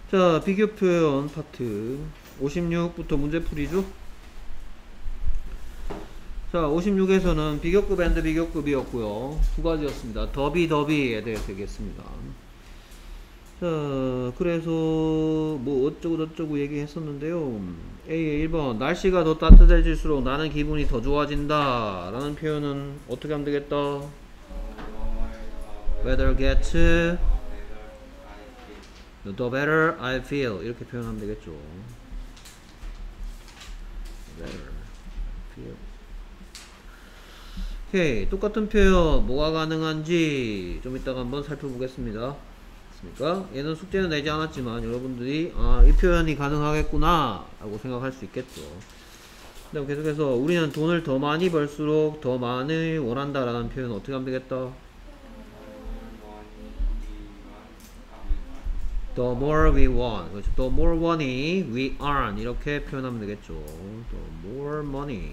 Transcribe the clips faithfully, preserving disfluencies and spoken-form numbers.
자, 비교 표현 파트 오십육부터 문제풀이죠. 자, 오십육에서는 비교급 앤드 비교급이었고요. 두 가지였습니다. 더비 더비에 대해서 얘기했습니다. 자, 그래서 뭐 어쩌고 저쩌고 얘기했었는데요. A의 일 번, 날씨가 더 따뜻해질수록 나는 기분이 더 좋아진다 라는 표현은 어떻게 하면 되겠다? Weather gets the better I feel, 이렇게 표현하면 되겠죠. better I feel. 오케이, 똑같은 표현 뭐가 가능한지 좀 이따가 한번 살펴보겠습니다. 됐습니까? 얘는 숙제는 내지 않았지만 여러분들이 아, 이 표현이 가능하겠구나 라고 생각할 수 있겠죠. 그 다음 계속해서 우리는 돈을 더 많이 벌수록 더 많이 원한다 라는 표현은 어떻게 하면 되겠다? The more we want, 그렇죠. The more money we earn, 이렇게 표현하면 되겠죠. The more money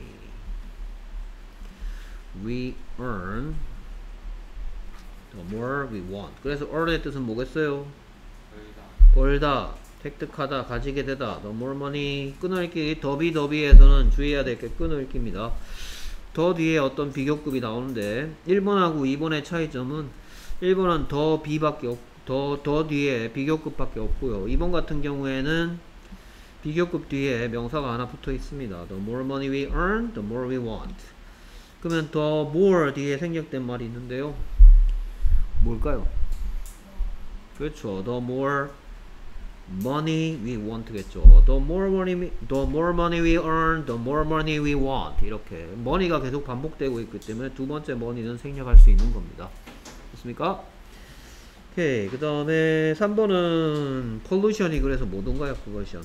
we earn, the more we want. 그래서 earn의 뜻은 뭐겠어요? 벌다, 획득하다, 가지게 되다. The more money, 끊어읽기, 더비 더비에서는 주의해야 될 게 끊어읽기입니다. 더 뒤에 어떤 비교급이 나오는데 일 번하고 이 번의 차이점은 일 번은 더 비밖에 없고 더, 더 뒤에 비교급밖에 없고요. 이 번 같은 경우에는 비교급 뒤에 명사가 하나 붙어 있습니다. The more money we earn, the more we want. 그러면 the more 뒤에 생략된 말이 있는데요. 뭘까요? 그렇죠. The more money we want겠죠. The more money, the more money we earn, the more money we want. 이렇게 money가 계속 반복되고 있기 때문에 두 번째 money는 생략할 수 있는 겁니다. 됐습니까? 오케이, 그 다음에 삼 번은 pollution이 그래서 뭐던가요? pollution.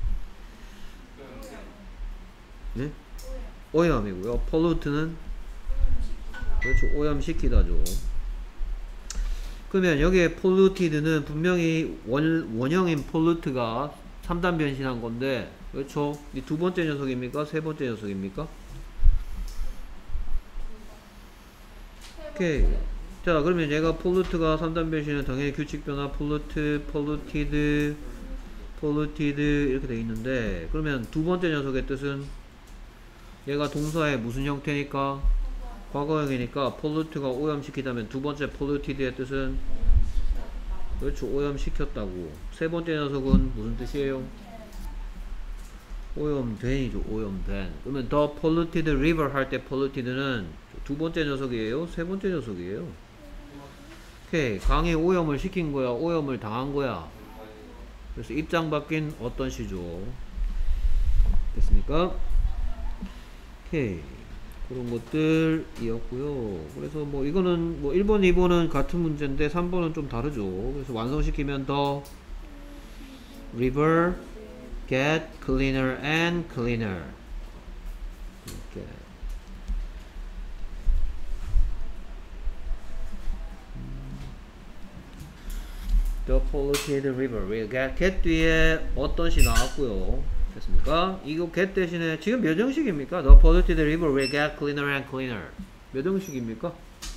네? 오염이고요. pollute는 그렇죠, 오염시키다죠. 그러면 여기에 polluted는 분명히 원, 원형인 pollute가 삼 단 변신한 건데, 그렇죠? 이 두 번째 녀석입니까? 세 번째 녀석입니까? 오케이. 자, 그러면 얘가 pollute가 삼 단 변신은 당연히 규칙 변화 pollute, polluted, polluted 이렇게 돼 있는데, 그러면 두 번째 녀석의 뜻은 얘가 동사의 무슨 형태니까? 과거형이니까 pollute가 오염시키다면 두 번째 polluted의 뜻은 그렇죠, 오염시켰다고. 세 번째 녀석은 무슨 뜻이에요? 오염된이죠, 오염된. 그러면 the polluted river 할 때 polluted는 두 번째 녀석이에요? 세 번째 녀석이에요? 오케이, 강이 오염을 시킨 거야, 오염을 당한 거야? 그래서 입장 바뀐 어떤 시죠? 됐습니까? 오케이, 그런 것들이었고요. 그래서 뭐 이거는 뭐 일 번, 이 번은 같은 문제인데 삼 번은 좀 다르죠. 그래서 완성시키면 the river get cleaner and cleaner. 이렇게. The polluted river will get, get 뒤에 어떤 시 나왔고요. 됐습니까? 이거 get 대신에 지금 몇 형식입니까? The polluted river will get cleaner and cleaner. 몇 형식입니까?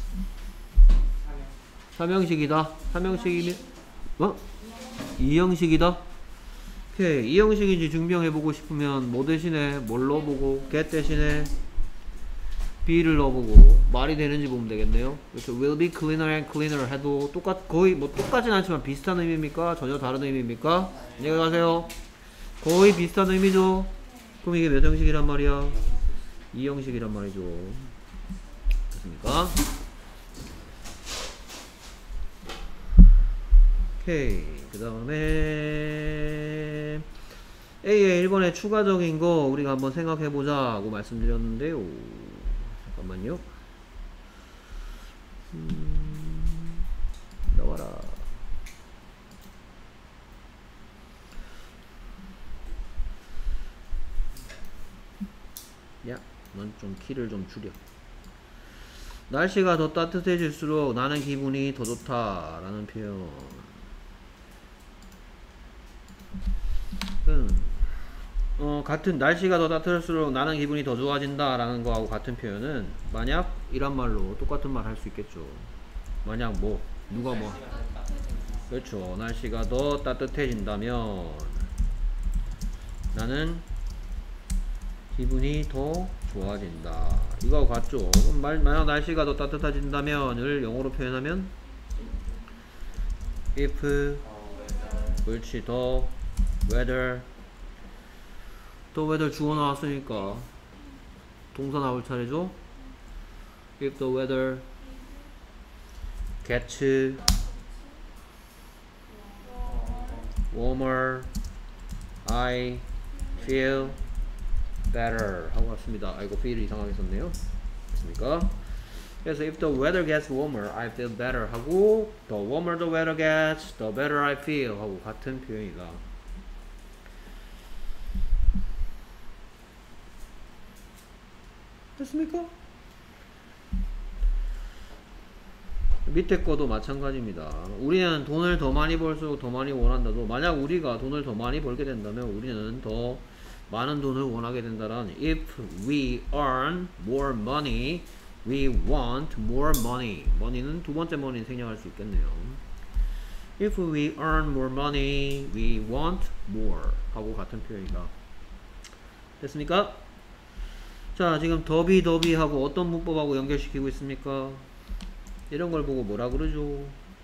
삼 형식이다. 삼 형식이면 어? 이 형식이다. 오케이, 이 형식인지 증명해보고 싶으면 뭐 대신에 뭘 넣어보고 get 대신에 B를 넣어보고 말이 되는지 보면 되겠네요. 그래서 will be cleaner and cleaner 해도 똑같, 거의 뭐 똑같진 않지만 비슷한 의미입니까? 전혀 다른 의미입니까? 안녕히 가세요. 거의 비슷한 의미죠. 그럼 이게 몇 형식이란 말이야? 이 형식이란 말이죠. 됐습니까? 오케이, 그 다음에 A의 일 번의 추가적인 거 우리가 한번 생각해보자고 말씀드렸는데요. 잠깐만요. 음, 나와라. 야, 넌 좀 키를 좀 줄여. 날씨가 더 따뜻해질수록 나는 기분이 더 좋다 라는 표현. 음, 어, 같은 날씨가 더 따뜻할수록 나는 기분이 더 좋아진다 라는 거하고 같은 표현은 만약 이란 말로 똑같은 말 할 수 있겠죠. 만약 뭐 누가 뭐 그렇죠. 날씨가 더 따뜻해진다면 나는 기분이 더 좋아진다. 이거하고 같죠. 그럼 말, 만약 날씨가 더 따뜻해진다면을 영어로 표현하면 if 그렇지. 더 weather 더 weather 주어 나왔으니까 동사 나올 차례죠. if the weather gets warmer I feel better 하고 왔습니다. 아이고 feel이 이상하게 썼네요. 됐습니까? 그래서 if the weather gets warmer I feel better 하고 the warmer the weather gets the better I feel 하고 같은 표현이다. 됐습니까? 밑에 거도 마찬가지입니다. 우리는 돈을 더 많이 벌수록 더 많이 원한다도 만약 우리가 돈을 더 많이 벌게 된다면 우리는 더 많은 돈을 원하게 된다는 if we earn more money we want more money. money는 두 번째 money 생략할 수 있겠네요. if we earn more money we want more 하고 같은 표현이다. 됐습니까? 자 지금 더비 더비 하고 어떤 문법하고 연결시키고 있습니까? 이런 걸 보고 뭐라 그러죠?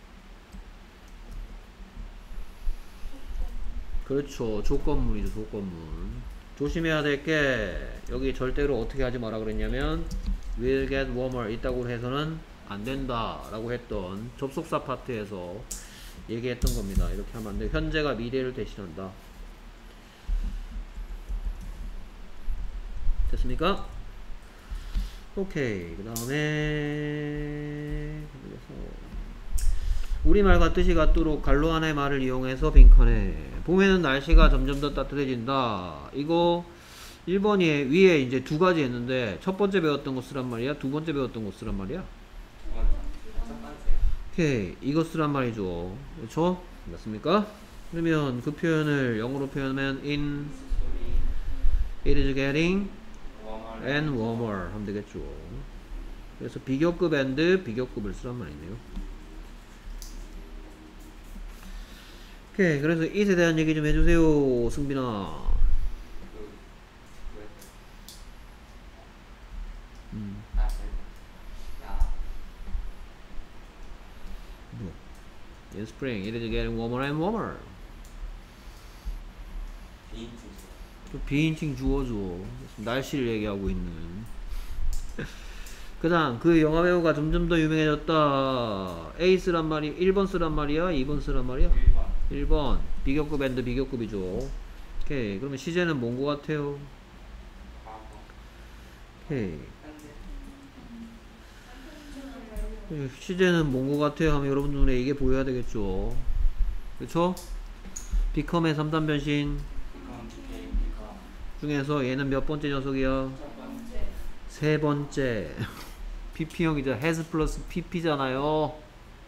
그렇죠. 조건문이죠. 조건문. 조심해야 될 게 여기 절대로 어떻게 하지 마라 그랬냐면 will get warmer 있다고 해서는 안 된다 라고 했던 접속사 파트에서 얘기했던 겁니다. 이렇게 하면 안 돼. 현재가 미래를 대신한다. 됐습니까? 오케이. 그 다음에 우리말과 뜻이 같도록 갈로 하나의 말을 이용해서 빈칸에 봄에는 날씨가 점점 더 따뜻해진다. 이거 일 번이 위에 이제 두 가지 했는데 첫 번째 배웠던 거 쓰란 말이야? 두 번째 배웠던 거 쓰란 말이야? 오케이. 이거 쓰란 말이죠. 그렇죠? 맞습니까? 그러면 그 표현을 영어로 표현하면 in it is getting and warmer 하면 되겠죠. 그래서 비교급 and 비교급을 쓰란 말이네요. 오케이. 그래서 it에 대한 얘기 좀 해주세요, 승빈아. 음. 뭐? In spring, it is getting warmer and warmer. 비인칭 주어줘. 날씨를 얘기하고 있는. 그 다음 그 영화 배우가 점점 더 유명해졌다. A 쓰란 말이 일 번 쓰란 말이야? 이 번 쓰란 말이야? 일 번 비교급 앤드 비교급이죠. 오케이. 그러면 시제는 뭔 거 같아요? 오케이. 시제는 뭔 거 같아요? 하면 여러분 눈에 이게 보여야 되겠죠. 그쵸? become의 삼 단 변신 중에서 얘는 몇 번째 녀석이야? 세 번째. 피피형이죠. has 플러스 pp잖아요.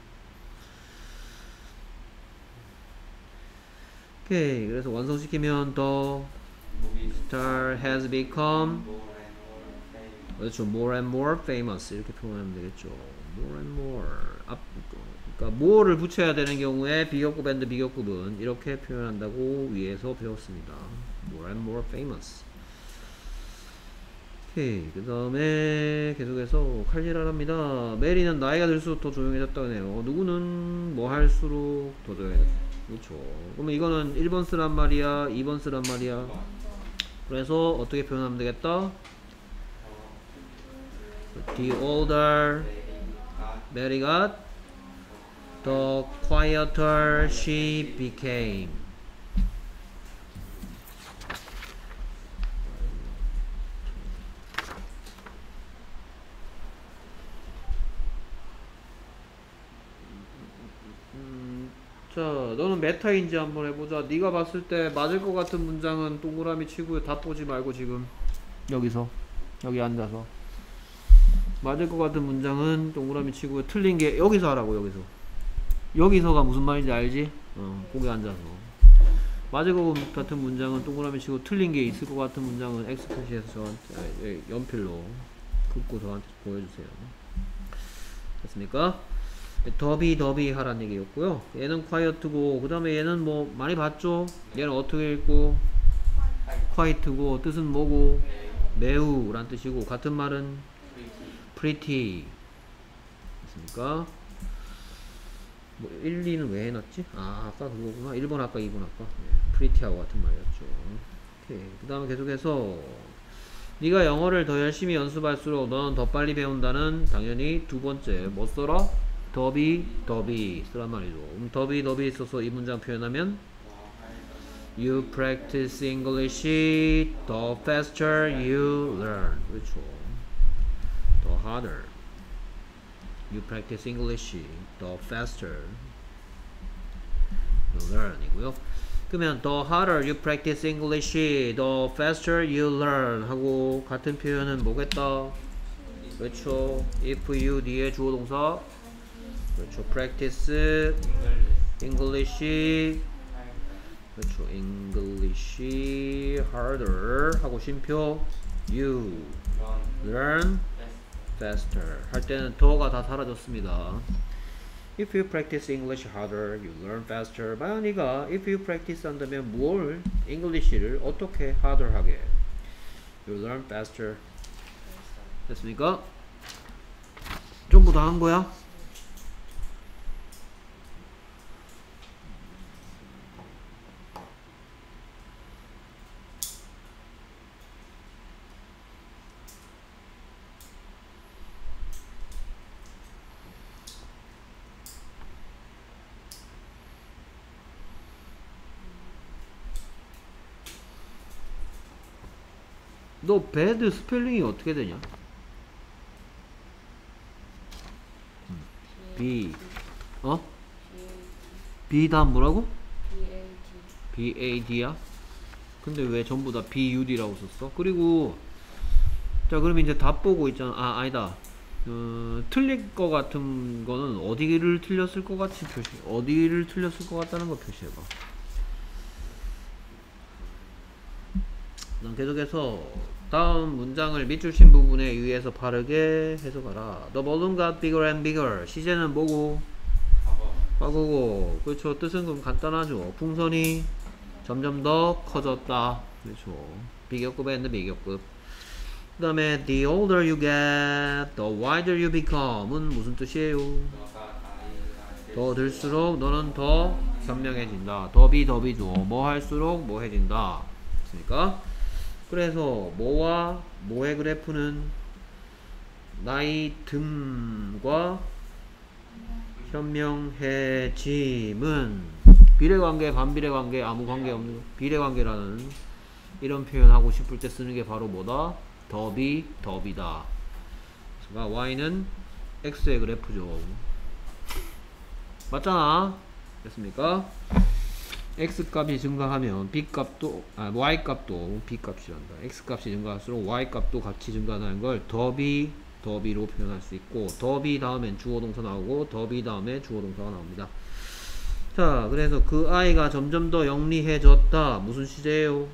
오케이. 그래서 완성시키면 the star has become 그렇죠. more and more famous 이렇게 표현하면 되겠죠. more and more 앞, 그러니까 more를 붙여야 되는 경우에 비교급 and 비교급은 이렇게 표현한다고 위에서 배웠습니다. more and more famous. 오케이. 그 다음에 계속해서 칼질하랍니다. 메리는 나이가 들수록 더 조용해졌다네요. 누구는 뭐 할수록 더 조용해졌다. 그렇죠. 그러면 이거는 일 번 쓰란 말이야, 이 번 쓰란 말이야. 그래서 어떻게 표현하면 되겠다? The older Mary got, the quieter she became. 음, 자, 너는 메타인지 한번 해보자. 네가 봤을 때 맞을 것 같은 문장은 동그라미 치고 다 보지 말고 지금 여기서 여기 앉아서 맞을 것 같은 문장은 동그라미 치고 틀린 게 여기서 하라고. 여기서 여기서가 무슨 말인지 알지? 어, 거기 앉아서 맞을 것 같은 문장은 동그라미 치고 틀린 게 있을 것 같은 문장은 X 표시해서 저한테 아, 연필로 긋고 저한테 보여주세요. 됐습니까? 더비 더비 하란 얘기였고요. 얘는 quiet고 그 다음에 얘는 뭐 많이 봤죠? 얘는 어떻게 읽고 quiet고 뜻은 뭐고 매우 란 뜻이고 같은 말은 pretty 됐습니까? 뭐 일, 이는 왜 해놨지? 아 아까 그거구나. 일 번 아까 이 번 아까 네, pretty하고 같은 말이었죠. 오케이. 그 다음에 계속해서 네가 영어를 더 열심히 연습할수록 너는 더 빨리 배운다는 당연히 두 번째 뭐 써라? 더비 더비 쓰란 말이죠. 음, 더비 더비 써서 이 문장 표현하면 You practice English the faster you learn. 그렇죠. The harder you practice English the faster you learn 이고요. 그러면 the harder you practice English the faster you learn 하고 같은 표현은 뭐겠다? 그렇죠. if you 뒤에 주어 동사 그렇죠. practice English 그렇죠. English harder 하고 쉼표 you learn faster 할 때는 더가 다 사라졌습니다. If you practice English harder, you learn faster. 마연이가 if you practice 한다면 뭘 English를 어떻게 harder 하게? You learn faster. 됐습니까? 전부 다 한 거야? 너 bad 스펠링이 어떻게 되냐? B 어? B 다음 뭐라고? B A D야? 근데 왜 전부 다 B U D라고 썼어? 그리고 자 그럼 이제 답 보고 있잖아. 아 아니다. 어, 틀릴 거 같은 거는 어디를 틀렸을 것 같이 표시 어디를 틀렸을 것 같다는 거 표시해봐. 난 계속해서 다음 문장을 밑줄 친 부분에 의해서 바르게 해석하라. The balloon got bigger and bigger. 시제는 뭐고? 과거고. 그렇죠. 뜻은 그럼 간단하죠. 풍선이 점점 더 커졌다. 그렇죠. 비교급 and 비교급. 그 다음에 the older you get, the wiser you become은 무슨 뜻이에요? 더 들수록 너는 더 현명해진다. 더비 더비죠. 뭐 할수록 뭐 해진다. 됐습니까? 그래서 뭐와 뭐의 그래프는 나이 듦과 현명해짐은 비례관계, 반비례관계, 아무 관계없는 비례관계라는 이런 표현 하고 싶을 때 쓰는 게 바로 뭐다? 더비, 더비다. 그러니까 y는 x의 그래프죠. 맞잖아. 됐습니까? x 값이 증가하면 b 값도 아 y 값도 b 값이란다. x 값이 증가할수록 y 값도 같이 증가하는 걸 더비 더비로 표현할 수 있고 더비 다음엔 주어 동사 나오고 더비 다음에 주어 동사가 나옵니다. 자 그래서 그 아이가 점점 더 영리해졌다. 무슨 시제예요?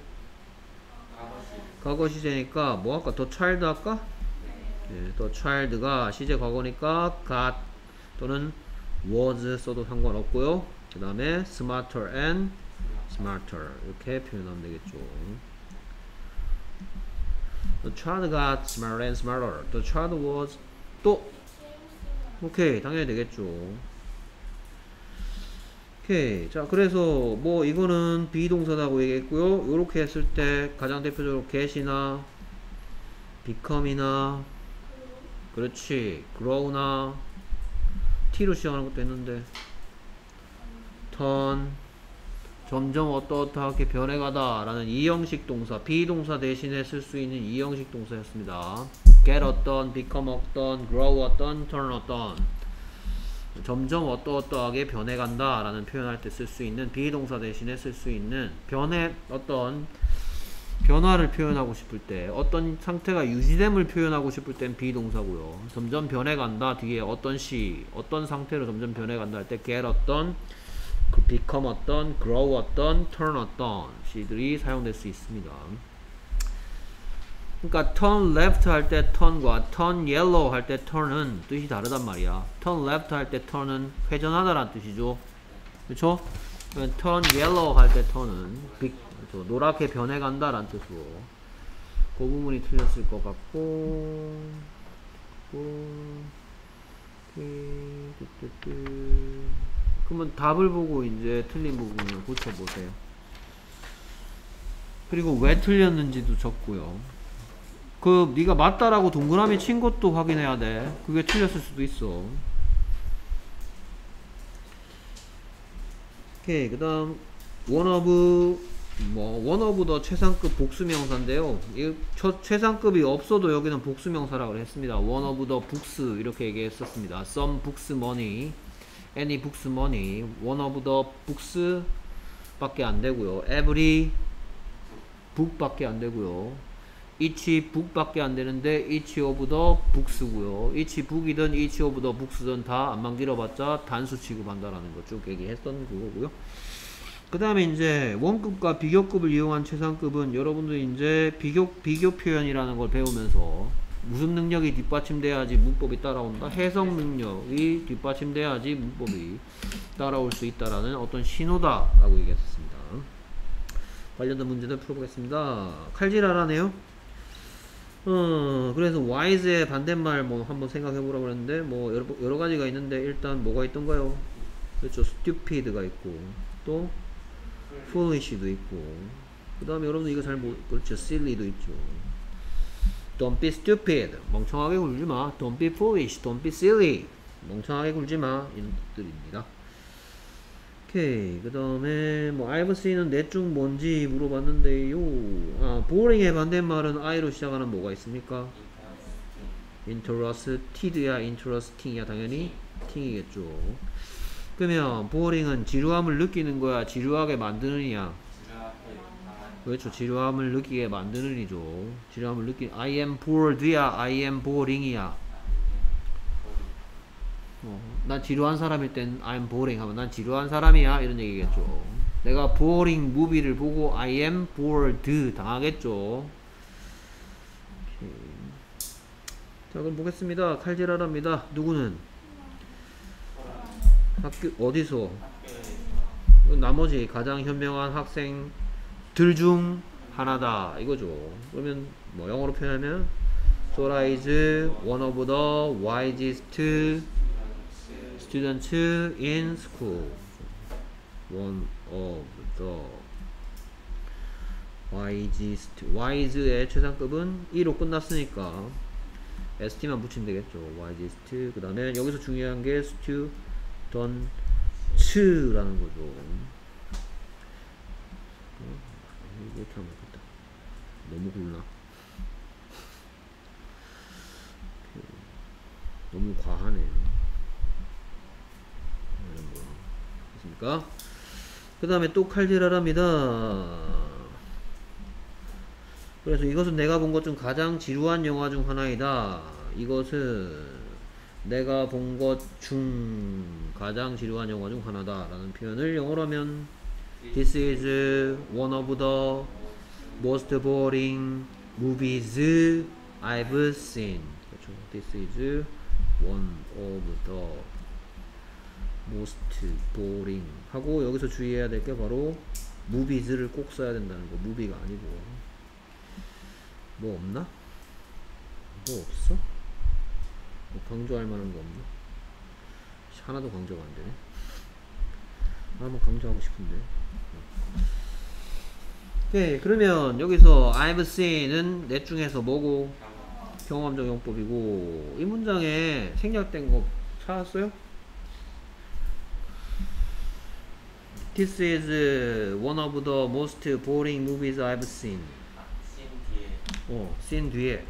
과거 시제니까 뭐 할까? 더 child 할까? 네, 더 child가 시제 과거니까 got 또는 was 써도 상관없고요. 그 다음에 smarter and smarter 이렇게 표현하면 되겠죠. The child got smarter and smarter. The child was 또 오케이 당연히 되겠죠. 오케이 자 그래서 뭐 이거는 비동사라고 얘기했고요. 요렇게 했을 때 가장 대표적으로 get이나 become이나 그렇지 grow나 t로 시작하는 것도 했는데 turn 점점 어떠어떠하게 변해가다 라는 이형식 동사 비동사 대신에 쓸 수 있는 이형식 동사였습니다. get 어떤, become 어떤, grow 어떤, turn 어떤 점점 어떠어떠하게 변해간다 라는 표현할 때 쓸 수 있는 비동사 대신에 쓸 수 있는 변해 어떤 변화를 표현하고 싶을 때 어떤 상태가 유지됨을 표현하고 싶을 땐 비동사고요. 점점 변해간다 뒤에 어떤 시 어떤 상태로 점점 변해간다 할 때 get 어떤 become 어떤 grow 어떤 turn 어떤 시들이 사용될 수 있습니다. 그러니까 turn left 할 때 turn과 turn yellow 할 때 turn은 뜻이 다르단 말이야. turn left 할 때 turn은 회전하다라는 뜻이죠. 그렇죠? turn yellow 할 때 turn은 빛, 그렇죠? 노랗게 변해간다라는 뜻으로 그 부분이 틀렸을 것 같고, 그러면 답을 보고 이제 틀린 부분을 고쳐보세요. 그리고 왜 틀렸는지도 적고요. 그 네가 맞다라고 동그라미 친 것도 확인해야 돼. 그게 틀렸을 수도 있어. 오케이. 그 다음 one of 뭐 one of the 최상급 복수명사인데요. 이 최상급이 없어도 여기는 복수명사라고 했습니다. one of the books 이렇게 얘기했었습니다. some books money, any books money, one of the books 밖에 안 되고요. every book 밖에 안 되고요. each book 밖에 안 되는데 each of the books고요. each book이든 each of the books든 다 안만 길어봤자 단수 취급한다라는 거 쭉 얘기했던 그거고요. 그 다음에 이제 원급과 비교급을 이용한 최상급은 여러분들이 이제 비교, 비교 표현이라는 걸 배우면서 무슨 능력이 뒷받침돼야지 문법이 따라온다? 해석 능력이 뒷받침돼야지 문법이 따라올 수 있다라는 어떤 신호다라고 얘기했었습니다. 관련된 문제들 풀어보겠습니다. 칼질하라네요. 어, 그래서 wise의 반대말 뭐 한번 생각해보라고 그랬는데 뭐 여러, 여러 가지가 있는데 일단 뭐가 있던가요? 그렇죠. stupid가 있고 또 foolish도 있고 그 다음에 여러분들 이거 잘 못, 그렇죠. silly도 있죠. don't be stupid. 멍청하게 굴지마. don't be foolish. don't be silly. 멍청하게 굴지마. 이런 뜻들입니다. 오케이. 그 다음에 뭐 I've seen은 넷 중 뭔지 물어봤는데요. 아, boring의 반대말은 I로 시작하는 뭐가 있습니까? interested야 interesting이야. 당연히 ting이겠죠. 그러면 boring은 지루함을 느끼는 거야, 지루하게 만드느냐? 그렇죠. 지루함을 느끼게 만드는 이죠. 지루함을 느끼 I am bored야 I am boring이야. 어, 난 지루한 사람일 땐 I'm boring 하면 난 지루한 사람이야 이런 얘기겠죠. 내가 boring movie를 보고 I am bored 당하겠죠. 오케이. 자 그럼 보겠습니다. 칼질하랍니다. 누구는? 학교 어디서? 나머지 가장 현명한 학생들 중 하나다 이거죠. 그러면 뭐 영어로 표현하면 Sora is one of the wisest students in school. One of the wisest. wise의 최상급은 E로 끝났으니까 st만 붙이면 되겠죠. wisest. 그 다음에 여기서 중요한 게 student라는 거죠. 이렇게 하면 되겠다. 너무 굴나? 너무 과하네요. 됐습니까? 그 다음에 또 칼질하랍니다. 그래서 이것은 내가 본 것 중 가장 지루한 영화 중 하나이다. 이것은 내가 본 것 중 가장 지루한 영화 중 하나다 라는 표현을 영어로 하면 This is one of the most boring movies I've seen. 그렇죠. This is one of the most boring 하고 여기서 주의해야 될 게 바로 movies를 꼭 써야 된다는 거. movie가 아니고 뭐 없나? 뭐 없어? 뭐 강조할 만한 거 없나? 하나도 강조가 안 되네. 한번 강조하고 싶은데. 오케이. 그러면 여기서 I've seen은 넷 중에서 뭐고? 경험적 용법이고 이 문장에 생략된 거 찾았어요? This is one of the most boring movies I've seen. 어, seen 뒤에.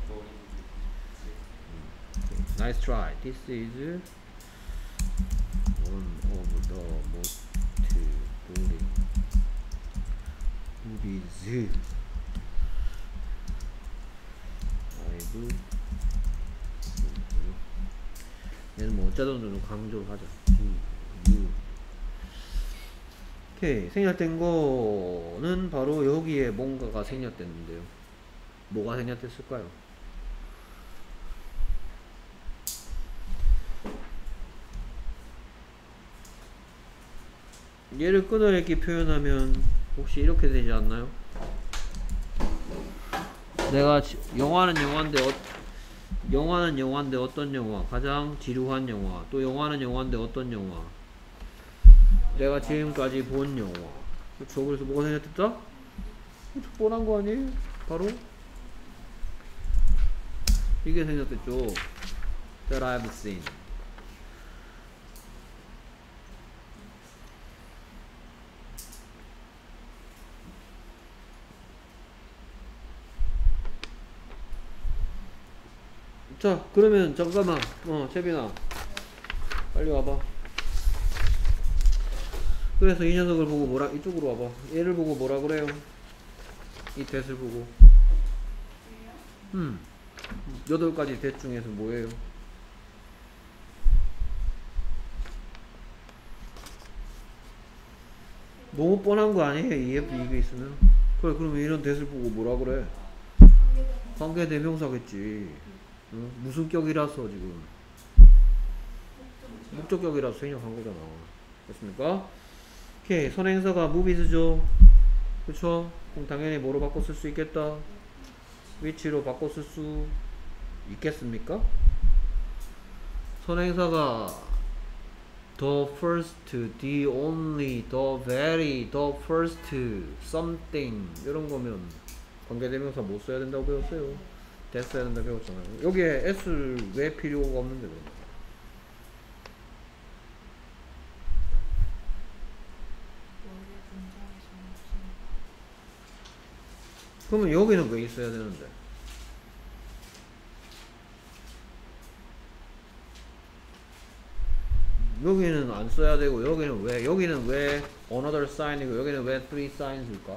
Nice try. This is one of the most boring movies I've seen. 얘는 뭐 어쩌던 좀 강조를 하자. U. 오케이. 생략된 거는 바로 여기에 뭔가가 생략됐는데요. 뭐가 생략됐을까요? 얘를 끊어읽기 표현하면 혹시 이렇게 되지 않나요? 내가 지, 영화는 영화인데 어, 영화는 영화인데 어떤 영화? 가장 지루한 영화. 또 영화는 영화인데 어떤 영화? 내가 지금까지 본 영화. 그쵸? 그래서 뭐가 생략됐다? 그쵸? 뻔한 거 아니에요? 바로 이게 생략됐죠. That I've seen. 자, 그러면 잠깐만. 어, 채빈아. 빨리 와봐. 그래서 이 녀석을 보고 뭐라, 이쪽으로 와봐. 얘를 보고 뭐라 그래요? 이 대을 보고. 음. 여덟 가지 대 중에서 뭐예요? 너무 뻔한 거 아니에요? 이에프 이게 있으면. 그래, 그러면 이런 대을 보고 뭐라 그래? 관계대명사겠지. 응? 무슨 격이라서 지금 목적격이라서 생략한 거잖아. 됐습니까? 오케이. 선행사가 movies죠. 그쵸? 그럼 당연히 뭐로 바꿔 쓸 수 있겠다? which로 바꿔 쓸 수 있겠습니까? 선행사가 the first, the only, the very, the first, something 이런 거면 관계대명사 못 써야 된다고 배웠어요. that 써야 된다고 배웠잖아요. 여기에 s 왜 필요가 없는데 그럼? 그러면 여기는 왜 있어야 되는데? 여기는 안 써야 되고 여기는 왜? 여기는 왜 another sign이고 여기는 왜 three signs일까?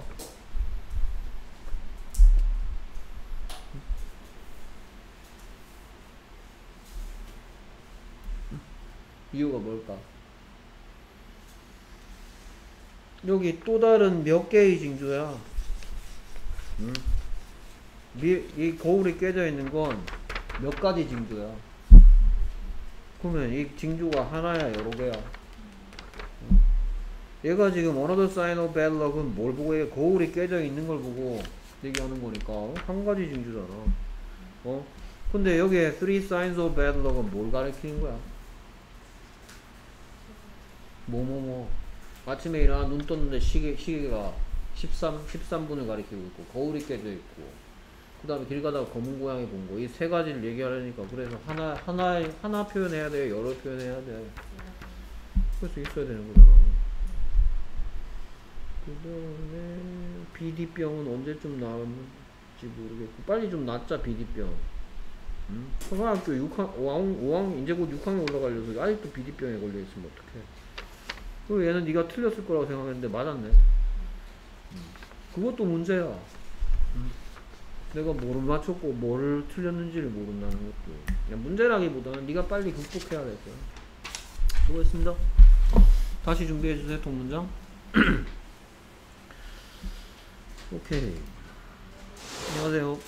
이유가 뭘까? 여기 또 다른 몇 개의 징조야? 음? 이 거울이 깨져 있는 건 몇 가지 징조야? 그러면 이 징조가 하나야, 여러 개야? 음? 얘가 지금 another sign of bad luck은 뭘 보고 해? 거울이 깨져 있는 걸 보고 얘기하는 거니까 한 가지 징조잖아. 어? 근데 여기에 three signs of bad luck은 뭘 가리키는 거야? 뭐뭐뭐 아침에 일어나 눈 떴는데 시계, 시계가 십삼, 십삼 분을 가리키고 있고 거울이 깨져 있고 그 다음에 길 가다가 검은 고양이 본 거 이 세 가지를 얘기하려니까 그래서 하나 하나 하나 표현해야 돼, 여러 표현해야 돼. 그래서 있어야 되는 거잖아. 그 다음에 비디병은 언제쯤 나올지 모르겠고 빨리 좀 낫자 비디병. 음? 초등학교 육 학, 오 학년 이제 곧 육 학년 올라가려서 아직도 비디병에 걸려있으면 어떡해. 그리고 얘는 네가 틀렸을 거라고 생각했는데 맞았네. 음. 그것도 문제야. 음. 내가 뭐를 맞췄고 뭐를 틀렸는지를 모른다는 것도 그냥 문제라기보다는 네가 빨리 극복해야 될 거야. 수고했습니다. 다시 준비해주세요. 통문장. 오케이. 안녕하세요.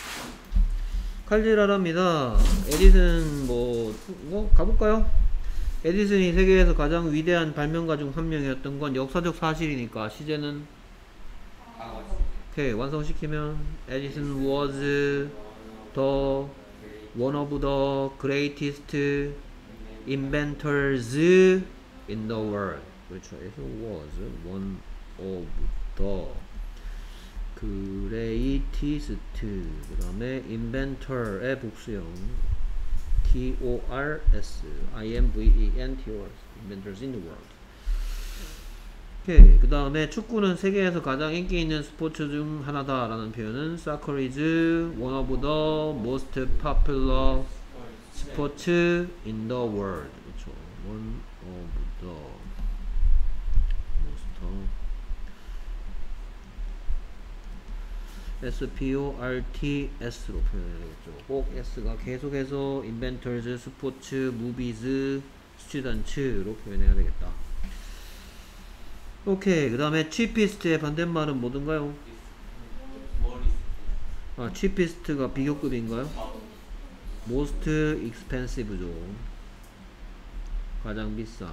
칼질하랍니다. 에디슨 뭐, 뭐 가볼까요? 에디슨이 세계에서 가장 위대한 발명가 중 한 명이었던 건 역사적 사실이니까 시제는 오케이. 완성시키면 에디슨 was the one of the greatest inventors in the world. 그렇죠. 에디슨 was one of the greatest 그 다음에 inventor의 복수형 T O R S I M V E N T O R S inventors in the world. 오케이. 그 다음에 축구는 세계에서 가장 인기 있는 스포츠 중 하나다 라는 표현은 soccer is one of the most popular sports in the world. 그렇죠. one of the most S P O R T S로 표현해야 되겠죠. 꼭 S가 계속해서 inventors, 스포츠, movies, students로 표현해야 되겠다. 오케이. 그 다음에 cheapest의 반대말은 뭐든가요? 아, cheapest가 비교급인가요? most expensive죠. 가장 비싼.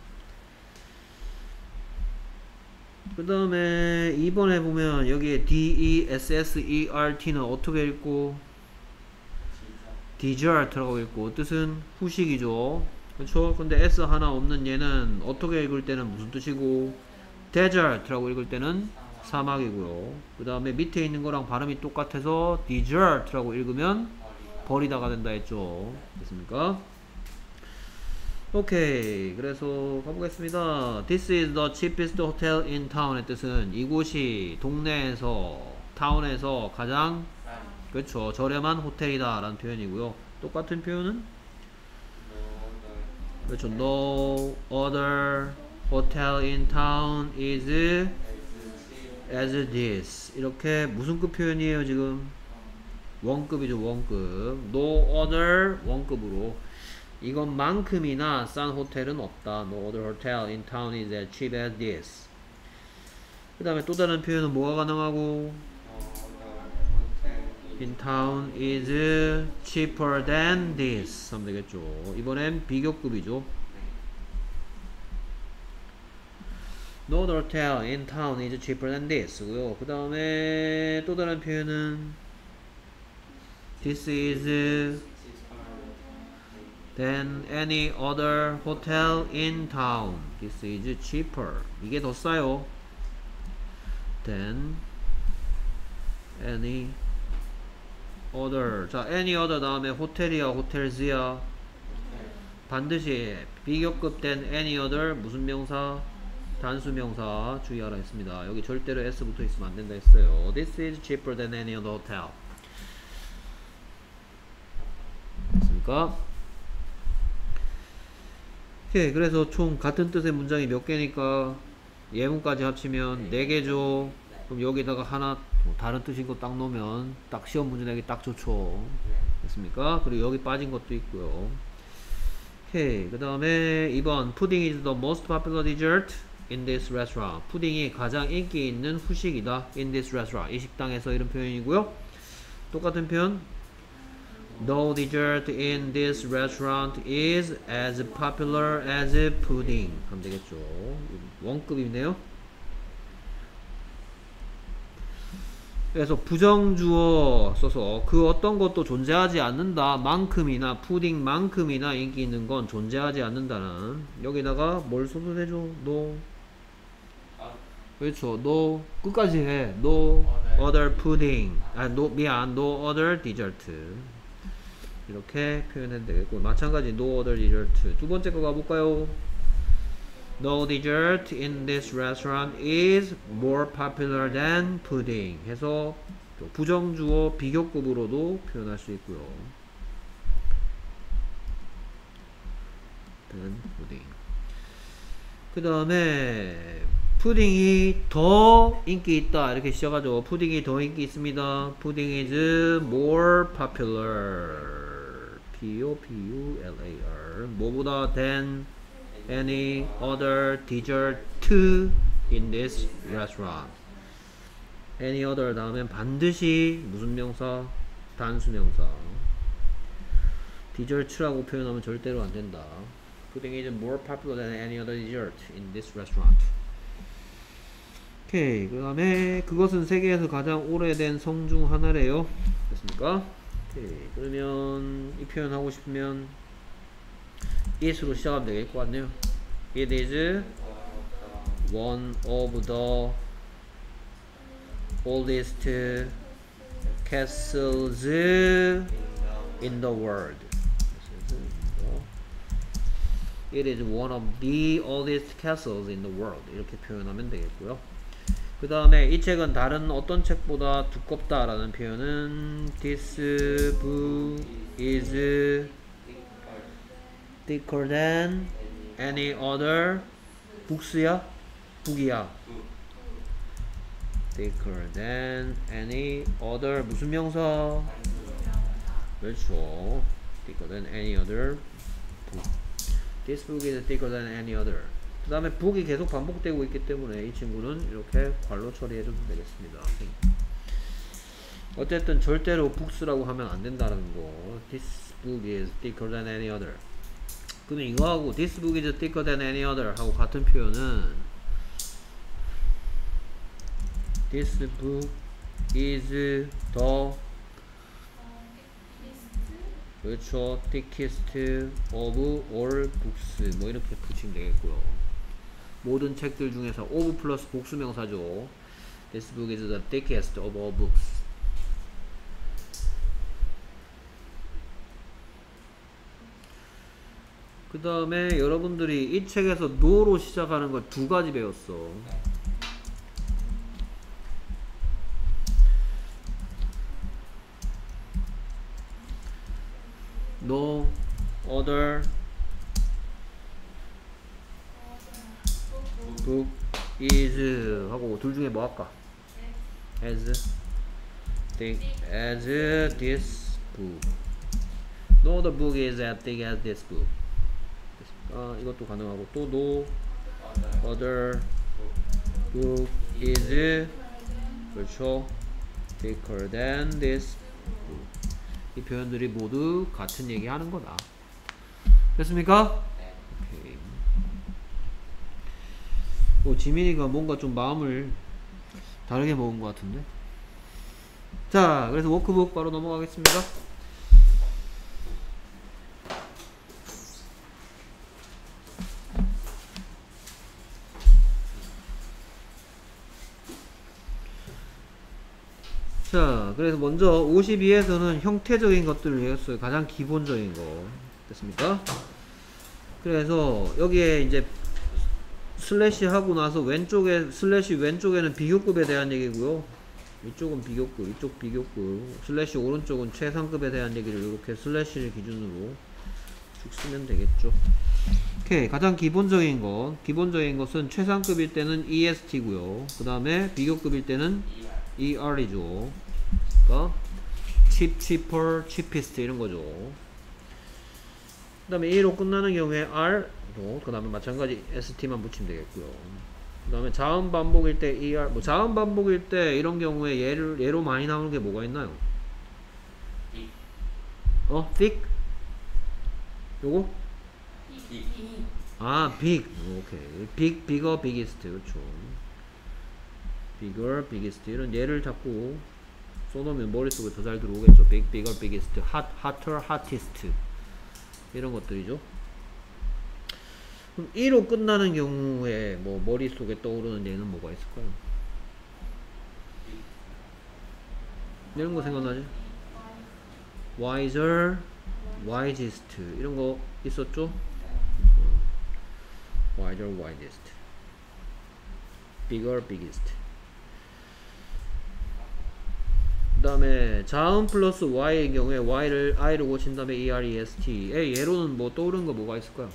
그 다음에 이 번에 보면 여기에 D-E-S-S-E-R-T는 어떻게 읽고 desert라고 읽고 뜻은 후식이죠. 그렇죠? 근데 S 하나 없는 얘는 어떻게 읽을 때는 무슨 뜻이고 desert라고 읽을 때는 사막이고요. 그 다음에 밑에 있는 거랑 발음이 똑같아서 desert라고 읽으면 버리다가 된다 했죠. 됐습니까? 오케이. 그래서 가보겠습니다. This is the cheapest hotel in town의 뜻은 이곳이 동네에서 타운에서 가장 그렇죠 저렴한 호텔이다 라는 표현이고요. 똑같은 표현은 그렇죠 no other hotel in town is as this. 이렇게 무슨 급 표현이에요 지금? 원급이죠 원급. no other 원급으로 이것만큼이나 싼 호텔은 없다. No other hotel in town is as cheap as this. 그 다음에 또 다른 표현은 뭐가 가능하고 in town is cheaper than this 하면 되겠죠. 이번엔 비교급이죠. No other hotel in town is cheaper than this 고요. 그 다음에 또 다른 표현은 this is than any other hotel in town. This is cheaper. 이게 더 싸요. than any other. 자, any other 다음에 호텔이야, 호텔즈야. 반드시 비교급 된 any other 무슨 명사? 단수 명사 주의하라 했습니다. 여기 절대로 S 붙어 있으면 안 된다 했어요. This is cheaper than any other hotel. 됐습니까? 오케이. 그래서 총 같은 뜻의 문장이 몇 개니까 예문까지 합치면 네 개죠. 그럼 여기다가 하나 뭐 다른 뜻인 거 딱 놓으면 딱 시험 문제 내기 딱 좋죠. 됐습니까? 그리고 여기 빠진 것도 있고요. 오케이. 그 다음에 이 번 Pudding is the most popular dessert in this restaurant. 푸딩이 가장 인기 있는 후식이다. in this restaurant. 이 식당에서 이런 표현이고요. 똑같은 표현 No dessert in this restaurant is as popular as pudding 하면 되겠죠. 원급이네요. 그래서 부정주어 써서 그 어떤 것도 존재하지 않는다 만큼이나 푸딩만큼이나 인기 있는 건 존재하지 않는다는 여기다가 뭘 써도 되죠? No 그렇죠. No 끝까지 해. No other pudding 아 no 미안 no other dessert 이렇게 표현해도 되겠고 마찬가지 no other dessert. 두 번째 거 가볼까요? No dessert in this restaurant is more popular than pudding 해서 부정주어 비교급으로도 표현할 수 있고요. than pudding. 그 다음에 푸딩이 더 인기 있다 이렇게 시작하죠. 푸딩이 더 인기 있습니다. Pudding is more popular P-O-P-U-L-A-R 뭐보다 than any other dessert in this restaurant. any other 다음엔 반드시 무슨 명사? 단수 명사. dessert라고 표현하면 절대로 안 된다. Pudding is more popular than any other dessert in this restaurant. 오케이. 그 다음에 그것은 세계에서 가장 오래된 성 중 하나래요. 됐습니까? 오케이. 그러면 이 표현 하고 싶으면 it으로 시작하면 되겠을 것 같네요. It is one of the oldest castles in the world. It is one of the oldest castles in the world. 이렇게 표현하면 되겠고요. 그 다음에 이 책은 다른 어떤 책보다 두껍다 라는 표현은 This book is thicker than any other books야? book이야? thicker than any other 무슨 명사? 그렇죠. thicker than any other book. This book is thicker than any other. 그 다음에 book이 계속 반복되고 있기 때문에 이 친구는 이렇게 괄호 처리해줘도 되겠습니다. 어쨌든 절대로 books라고 하면 안 된다는 거. This book is thicker than any other. 그러면 이거하고 this book is thicker than any other 하고 같은 표현은 this book is the 그렇죠. thickest of all books 뭐 이렇게 붙이면 되겠고요. 모든 책들 중에서 of 플러스 복수명사죠. This book is the thickest of all books. 그 다음에 여러분들이 이 책에서 no로 시작하는 걸 두 가지 배웠어. no other book is 하고 둘 중에 뭐 할까? as thick as this book. no other book is as thick as this book. 아, 이것도 가능하고 또 no other book is 그렇죠 thicker than this book. 이 표현들이 모두 같은 얘기 하는 거다. 됐습니까? 오케이. 오, 지민이가 뭔가 좀 마음을 다르게 먹은 것 같은데. 자, 그래서 워크북 바로 넘어가겠습니다. 자, 그래서 먼저 오십이에서는 형태적인 것들을 배웠어요. 가장 기본적인 거. 됐습니까? 그래서 여기에 이제 슬래시 하고 나서 왼쪽에 슬래시 왼쪽에는 비교급에 대한 얘기고요. 이쪽은 비교급, 이쪽 비교급. 슬래시 오른쪽은 최상급에 대한 얘기를 이렇게 슬래시를 기준으로 쭉 쓰면 되겠죠. 오케이. 가장 기본적인 것. 기본적인 것은 최상급일 때는 이에스티고요. 그 다음에 비교급일 때는 이알이죠. 그러니까 cheap, cheaper, cheapest 이런 거죠. 그 다음에 A로 끝나는 경우에 R, 그 다음에 마찬가지 에스티만 붙이면 되겠고요. 그 다음에 자음 반복일 때 이알, 뭐 자음 반복일 때 이런 경우에 예를, 예로 많이 나오는 게 뭐가 있나요? 어? thick? 요거? 아, big. 오케이. big, bigger, biggest. 그렇죠. bigger, biggest 이런 예를 자꾸 써놓으면 머릿속에 더 잘 들어오겠죠. big, bigger, biggest, hot, hotter, hottest 이런 것들이죠. 그럼 이로 끝나는 경우에 뭐 머릿속에 떠오르는 예는 뭐가 있을까요? 이런 거 생각나지? wiser, wisest 이런 거 있었죠? wiser, wisest, bigger, biggest. 그 다음에 자음 플러스 y의 경우에 y를 i로 고친 다음에 erest의 예로는 뭐 떠오르는 거 뭐가 있을까요?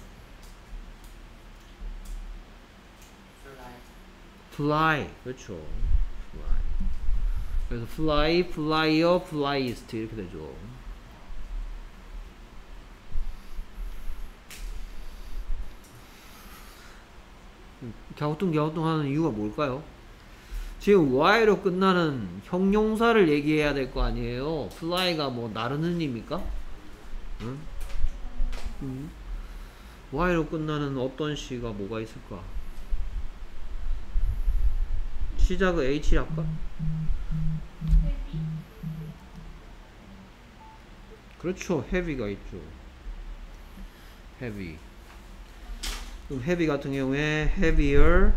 fly. 그렇죠. fly. 그래서 fly, flyer, flyest 이렇게 되죠. 갸우뚱갸우뚱 하는 이유가 뭘까요? 지금 y로 끝나는 형용사를 얘기해야 될 거 아니에요. fly가 뭐 나르는 입니까? 응? 응? y로 끝나는 어떤 시가 뭐가 있을까? 시작을 H 할까? 그렇죠. heavy가 있죠. heavy. 그럼 heavy 같은 경우에 heavier,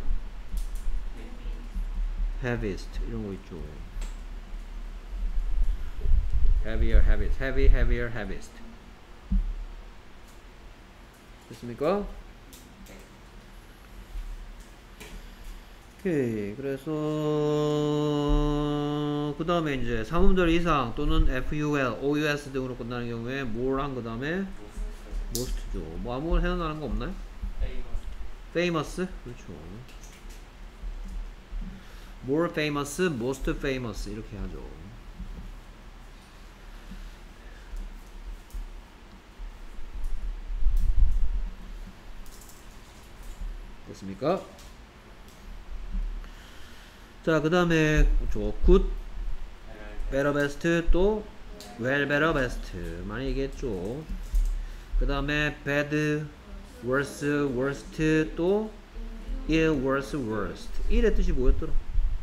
heaviest 이런 거 있죠. heavier, heaviest, heavy, heavier, heaviest. 됐습니까? 오케이. 그래서 그 다음에 이제 삼음절 이상 또는 ful, ous 등으로 끝나는 경우에 more한 그 다음에 most죠. 뭐 아무거나 생각나는 거 없나요? famous. 그렇죠. more famous, most famous 이렇게 하죠. 됐습니까? 자, 그 다음에 저 good, better best 또 well better best 많이 얘기했죠. 그 다음에 bad worse worst 또 ill worse worst 일의 뜻이 뭐였더라?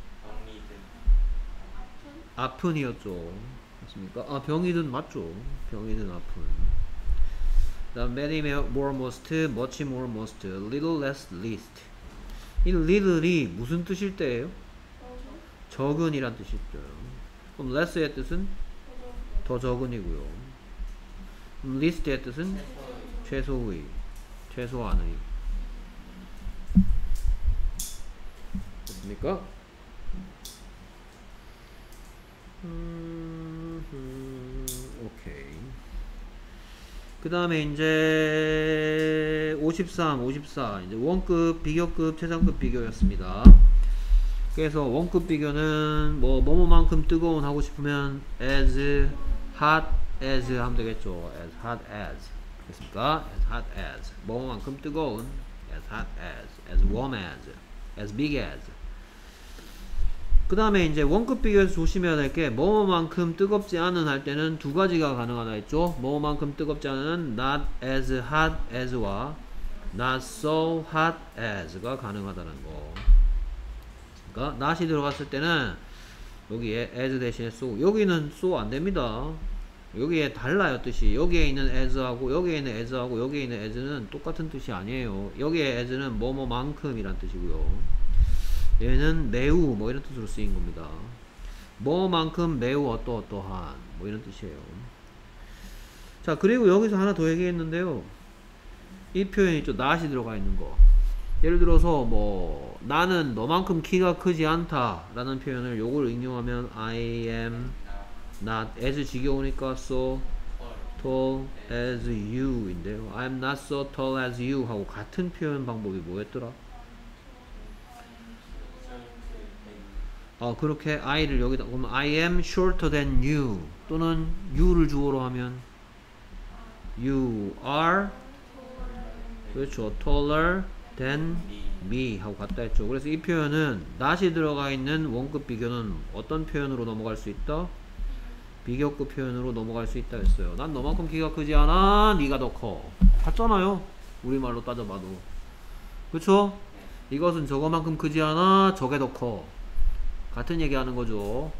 아픈이었죠. 맞습니까? 아 병이든 맞죠. 병이든 아픈. 그 다음 many more most much more most little less least 이 little이 무슨 뜻일 때예요? 적은 이란 뜻이죠. 그럼 less의 뜻은 더 적은이고요. 그럼 least의 뜻은 최소의, 최소한의. 됐습니까? 음, 음, 오케이. 그 다음에 이제 오십삼, 오십사 이제 원급, 비교급, 최상급 비교였습니다. 그래서 원급 비교는 뭐 뭐뭐만큼 뜨거운 하고 싶으면 as hot as 하면 되겠죠. as hot as 됐습니까? as hot as 뭐뭐만큼 뜨거운 as hot as as warm as as big as. 그 다음에 이제 원급 비교에서 조심해야 될 게 뭐뭐만큼 뜨겁지 않은 할 때는 두 가지가 가능하다 했죠. 뭐뭐만큼 뜨겁지 않은 not as hot as와 not so hot as가 가능하다는 거. 그러니까 not이 들어갔을 때는 여기에 as 대신에 so 여기는 so 안됩니다. 여기에 달라요 뜻이. 여기에 있는 as하고 여기에 있는 as하고 여기에 있는 as는 똑같은 뜻이 아니에요. 여기에 as는 뭐뭐만큼 이란 뜻이고요. 얘는 매우 뭐 이런 뜻으로 쓰인 겁니다. 뭐만큼 매우 어떠어떠한 뭐 이런 뜻이에요. 자 그리고 여기서 하나 더 얘기했는데요. 이 표현 있죠. not이 들어가 있는 거. 예를 들어서 뭐 나는 너만큼 키가 크지 않다 라는 표현을 요걸 응용하면 I am not as 지겨우니까 so tall as you 인데요. I am not so tall as you 하고 같은 표현 방법이 뭐였더라? 어, 그렇게 I를 여기다 그러면 I am shorter than you 또는 you를 주어로 하면 you are 그렇죠 taller than me 하고 같다 했죠. 그래서 이 표현은 not이 들어가 있는 원급 비교는 어떤 표현으로 넘어갈 수 있다? 비교급 표현으로 넘어갈 수 있다 했어요. 난 너만큼 키가 크지 않아 네가 더 커 같잖아요. 우리말로 따져봐도 그쵸? 이것은 저거만큼 크지 않아 저게 더 커 같은 얘기 하는 거죠.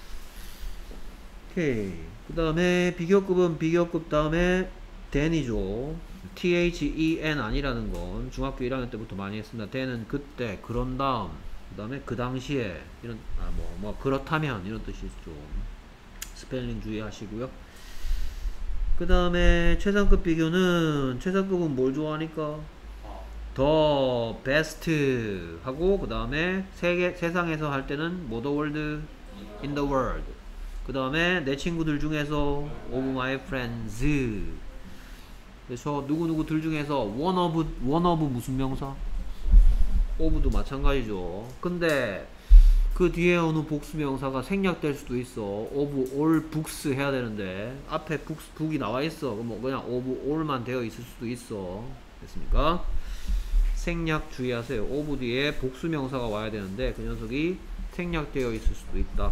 오케이. 그 다음에 비교급은 비교급 다음에 then이죠. ten 아니라는 건 중학교 일 학년 때부터 많이 했습니다. then은 그때, 그런 다음, 그 다음에 그 당시에 이런 아 뭐 뭐 그렇다면 이런 뜻이 있죠. 스펠링 주의하시고요. 그 다음에 최상급 비교는 최상급은 뭘 좋아하니까 더 베스트 하고 그 다음에 세계 세상에서 할 때는 뭐 the world in the world 그 다음에 내 친구들 중에서 of my friends 그래서 누구누구들 중에서 one of one of 무슨 명사 of도 마찬가지죠. 근데 그 뒤에 어느 복수 명사가 생략될 수도 있어. of all books 해야 되는데 앞에 books, book이 나와 있어. 그럼 뭐 그냥 of all만 되어 있을 수도 있어. 됐습니까? 생략 주의하세요. of 뒤에 복수 명사가 와야 되는데 그 녀석이 생략되어 있을 수도 있다.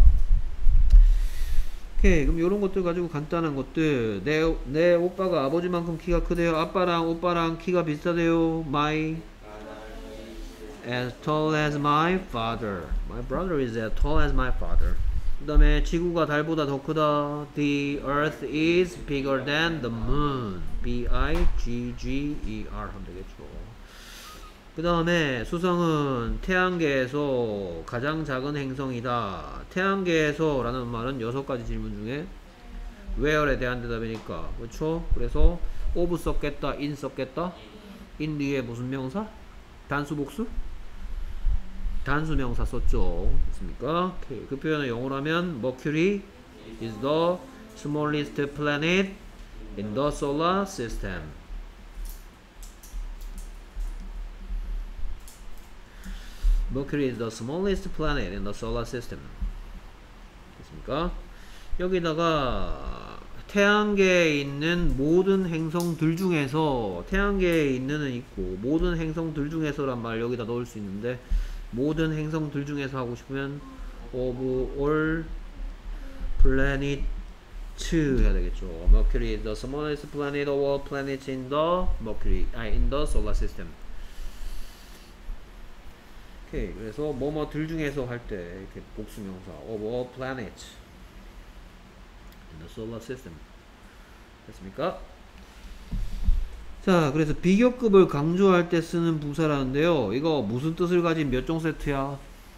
오케이. 그럼 이런 것들 가지고 간단한 것들. 내, 내 오빠가 아버지만큼 키가 크대요. 아빠랑 오빠랑 키가 비슷하대요. My as tall as my father. My brother is as tall as my father. 그 다음에 지구가 달보다 더 크다. The earth is bigger than the moon. B I G G E R 하면 되겠죠. 그 다음에 수성은 태양계에서 가장 작은 행성이다. 태양계에서 라는 말은 여섯 가지 질문 중에 where에 대한 대답이니까 그렇죠? 그래서 of 썼겠다, in 썼겠다. in 뒤에 무슨 명사? 단수 복수? 단수 명사 썼죠. 됐습니까? 오케이. 그 표현을 영어로 하면 Mercury is the smallest planet in the solar system. Mercury is the smallest planet in the solar system. 됐습니까? 여기다가 태양계에 있는 모든 행성들 중에서 태양계에 있는은 있고 모든 행성들 중에서란 말 여기다 넣을 수 있는데 모든 행성들 중에서 하고 싶으면 of all planet 해야 되겠죠. Mercury is the smallest planet of all planets in the Mercury, 아, in the solar system. 오케이. 그래서 뭐뭐들 중에서 할 때 이렇게 복수명사 of all planets in the solar system. 됐습니까? 자, 그래서 비교급을 강조할 때 쓰는 부사라는데요. 이거 무슨 뜻을 가진 몇 종 세트야?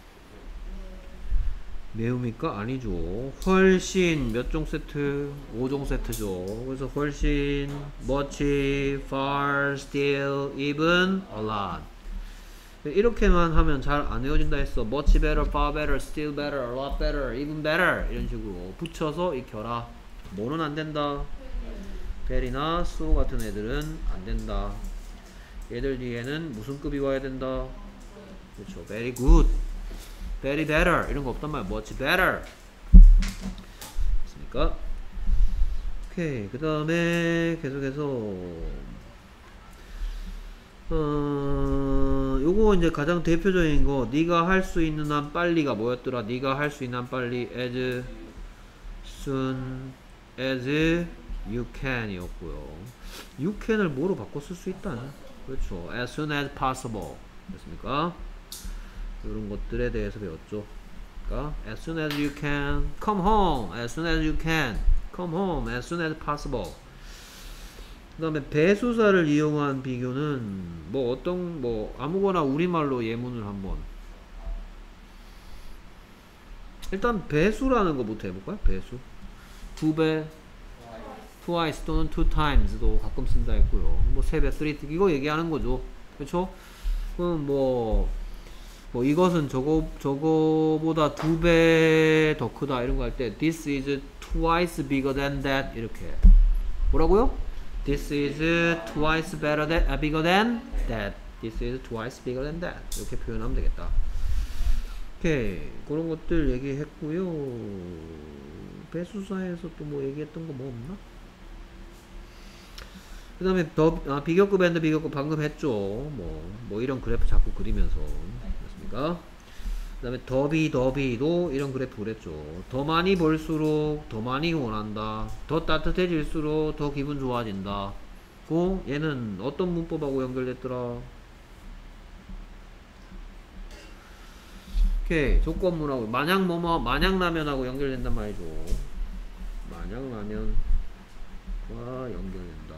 매우입니까? 아니죠. 훨씬 몇 종 세트? 오 종 세트죠. 그래서 훨씬, much, far, still, even, a lot. 이렇게만 하면 잘 안 외워진다 했어. much better, far better, still better, a lot better, even better 이런 식으로 붙여서 익혀라. 뭐는 안 된다? very나 so 같은 애들은 안 된다. 얘들 뒤에는 무슨 급이 와야 된다? 그렇죠. very good, very better 이런 거 없단 말이야. much better. 됐습니까? 오케이. 그 다음에 계속해서 어 요거 이제 가장 대표적인 거 네가 할 수 있는 한 빨리가 뭐였더라? 네가 할 수 있는 한 빨리 as soon as you can 이었고요. you can을 뭐로 바꿔 쓸 수 있다. 그렇죠. as soon as possible 됐습니까? 이런 것들에 대해서 배웠죠. 그러니까 as soon as you can come home, as soon as you can come home, as soon as possible. 그 다음에 배수사를 이용한 비교는 뭐 어떤 뭐 아무거나 우리말로 예문을 한번 일단 배수라는 거부터 해볼까요? 배수 두 배, twice 또는 two times도 가끔 쓴다 했고요. 뭐 세 배, three 이거 얘기하는 거죠. 그렇죠? 그럼 뭐, 뭐 이것은 저거 저거보다 두 배 더 크다 이런 거 할 때 this is twice bigger than that 이렇게 뭐라고요? This is twice better than, uh, bigger than that. This is twice bigger than that. 이렇게 표현하면 되겠다. 오케이. 그런 것들 얘기했고요. 배수사에서 또 뭐 얘기했던 거 뭐 없나? 그 다음에 더, 아, 비교급 앤드 비교급 방금 했죠. 뭐, 뭐 이런 그래프 자꾸 그리면서. 됐습니까? 그 다음에 더비, 더비도 이런 그래프 그랬죠. 더 많이 벌수록 더 많이 원한다. 더 따뜻해질수록 더 기분 좋아진다. 고 얘는 어떤 문법하고 연결됐더라? 오케이. 조건문하고 마냥 뭐뭐 마냥라면하고 연결된단 말이죠. 마냥라면과 연결된다.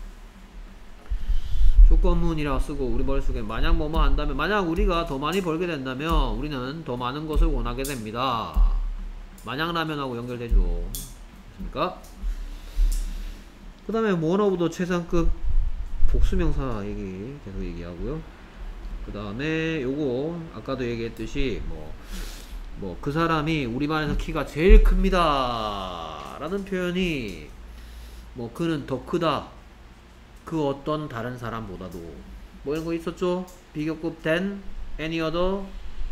조건문이라고 쓰고 우리 머릿속에 만약 뭐뭐 한다면 만약 우리가 더 많이 벌게 된다면 우리는 더 많은 것을 원하게 됩니다. 만약라면하고 연결되죠. 됐습니까? 그 다음에 one of the 최상급 복수명사 얘기 계속 얘기하고요. 그 다음에 요거 아까도 얘기했듯이 뭐 뭐 그 사람이 우리 반에서 키가 제일 큽니다 라는 표현이 뭐 그는 더 크다 그 어떤 다른 사람보다도 뭐 이런 거 있었죠? 비교급 than any other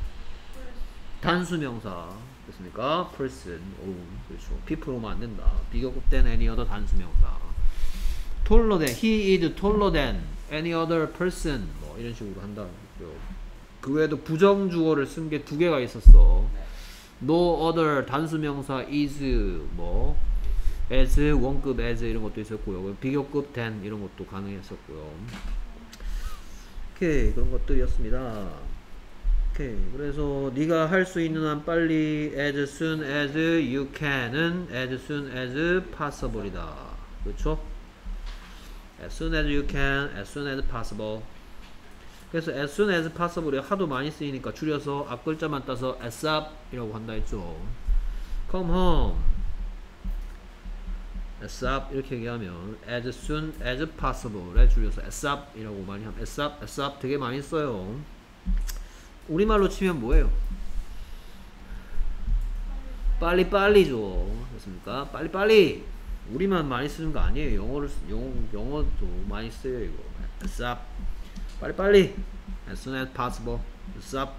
단수명사 됐습니까? person 오, 그렇죠. people로만 안 된다. 비교급 than any other 단수명사 taller than he is taller than any other person 뭐 이런 식으로 한다. 그 외에도 부정주어를 쓴 게 두 개가 있었어. no other 단수명사 is 뭐 as, 원급 as 이런 것도 있었고요. 비교급 than 이런 것도 가능했었고요. 오케이. 그런 것들이었습니다. 오케이. 그래서 네가 할 수 있는 한 빨리 as soon as you can은 as soon as possible이다. 그렇죠? as soon as you can, as soon as possible. 그래서 as soon as possible이 하도 많이 쓰이니까 줄여서 앞글자만 따서 asap 이라고 한다 했죠. come home asap 이렇게 얘기하면 as soon as possible에 줄여서 asap 이라고 많이 하면 asap, asap 되게 많이 써요. 우리말로 치면 뭐예요? 빨리빨리죠. 됐습니까? 빨리빨리 우리만 많이 쓰는 거 아니에요. 영어를 영어, 영어도 많이 써요. 이거 asap 빨리빨리 as soon as possible asap.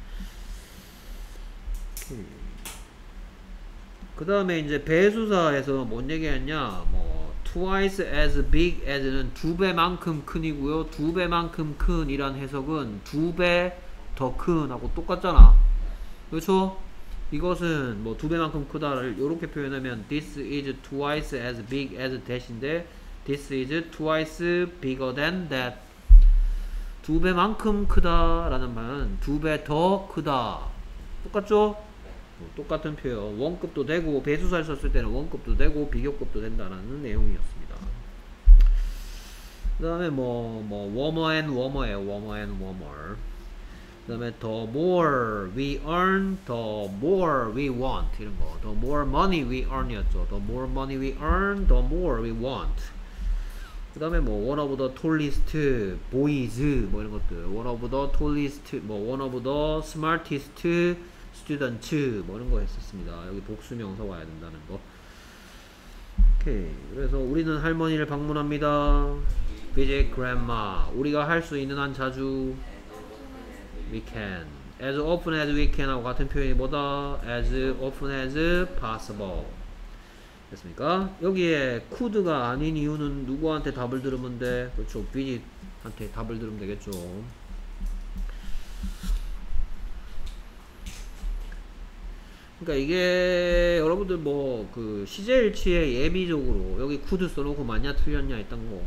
그 다음에 이제 배수사에서 뭔 얘기했냐 뭐 twice as big as는 두 배만큼 큰이고요. 두 배만큼 큰 이란 해석은 두 배 더 큰 하고 똑같잖아. 그렇죠? 이것은 뭐 두 배만큼 크다를 이렇게 표현하면 this is twice as big as that인데 this is twice bigger than that. 두 배만큼 크다 라는 말은 두 배 더 크다. 똑같죠? 똑같은 표현. 원급도 되고 배수사를 썼을 때는 원급도 되고 비교급도 된다라는 내용이었습니다. 그 다음에 뭐, 뭐, warmer and warmer예요. warmer and warmer. 그 다음에 the more we earn, the more we want. 이런 거. the more money we earn 이었죠. the more money we earn, the more we want. 그 다음에 뭐 one of the tallest boys 뭐 이런 것들. one of the tallest, 뭐 one of the smartest students 뭐 이런 거 했었습니다. 여기 복수명사 와야 된다는 거. 오케이. 그래서 우리는 할머니를 방문합니다. visit grandma. 우리가 할 수 있는 한 자주 we can. as often as we can 하고 같은 표현이 뭐다? as often as possible. 됐습니까? 여기에 could가 아닌 이유는 누구한테 답을 들으면 돼? 그렇죠. visit한테 답을 들으면 되겠죠. 그러니까 이게 여러분들 뭐 그 시제일치에 예비적으로 여기 could 써놓고 맞냐 틀렸냐 했던 거.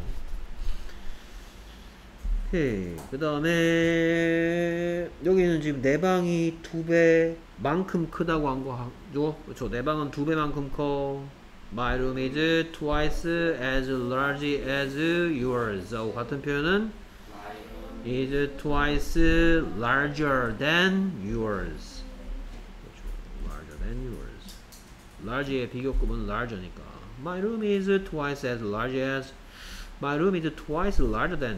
오케이. 그 다음에 여기는 지금 내 방이 두 배만큼 크다고 한 거죠. 그렇죠. 내 방은 두 배만큼 커. My room is twice as large as yours. 하고 같은 표현은 is twice larger than yours. 그렇죠. larger than yours. large의 비교급은 larger니까. My room is twice as large as. My room is twice larger than.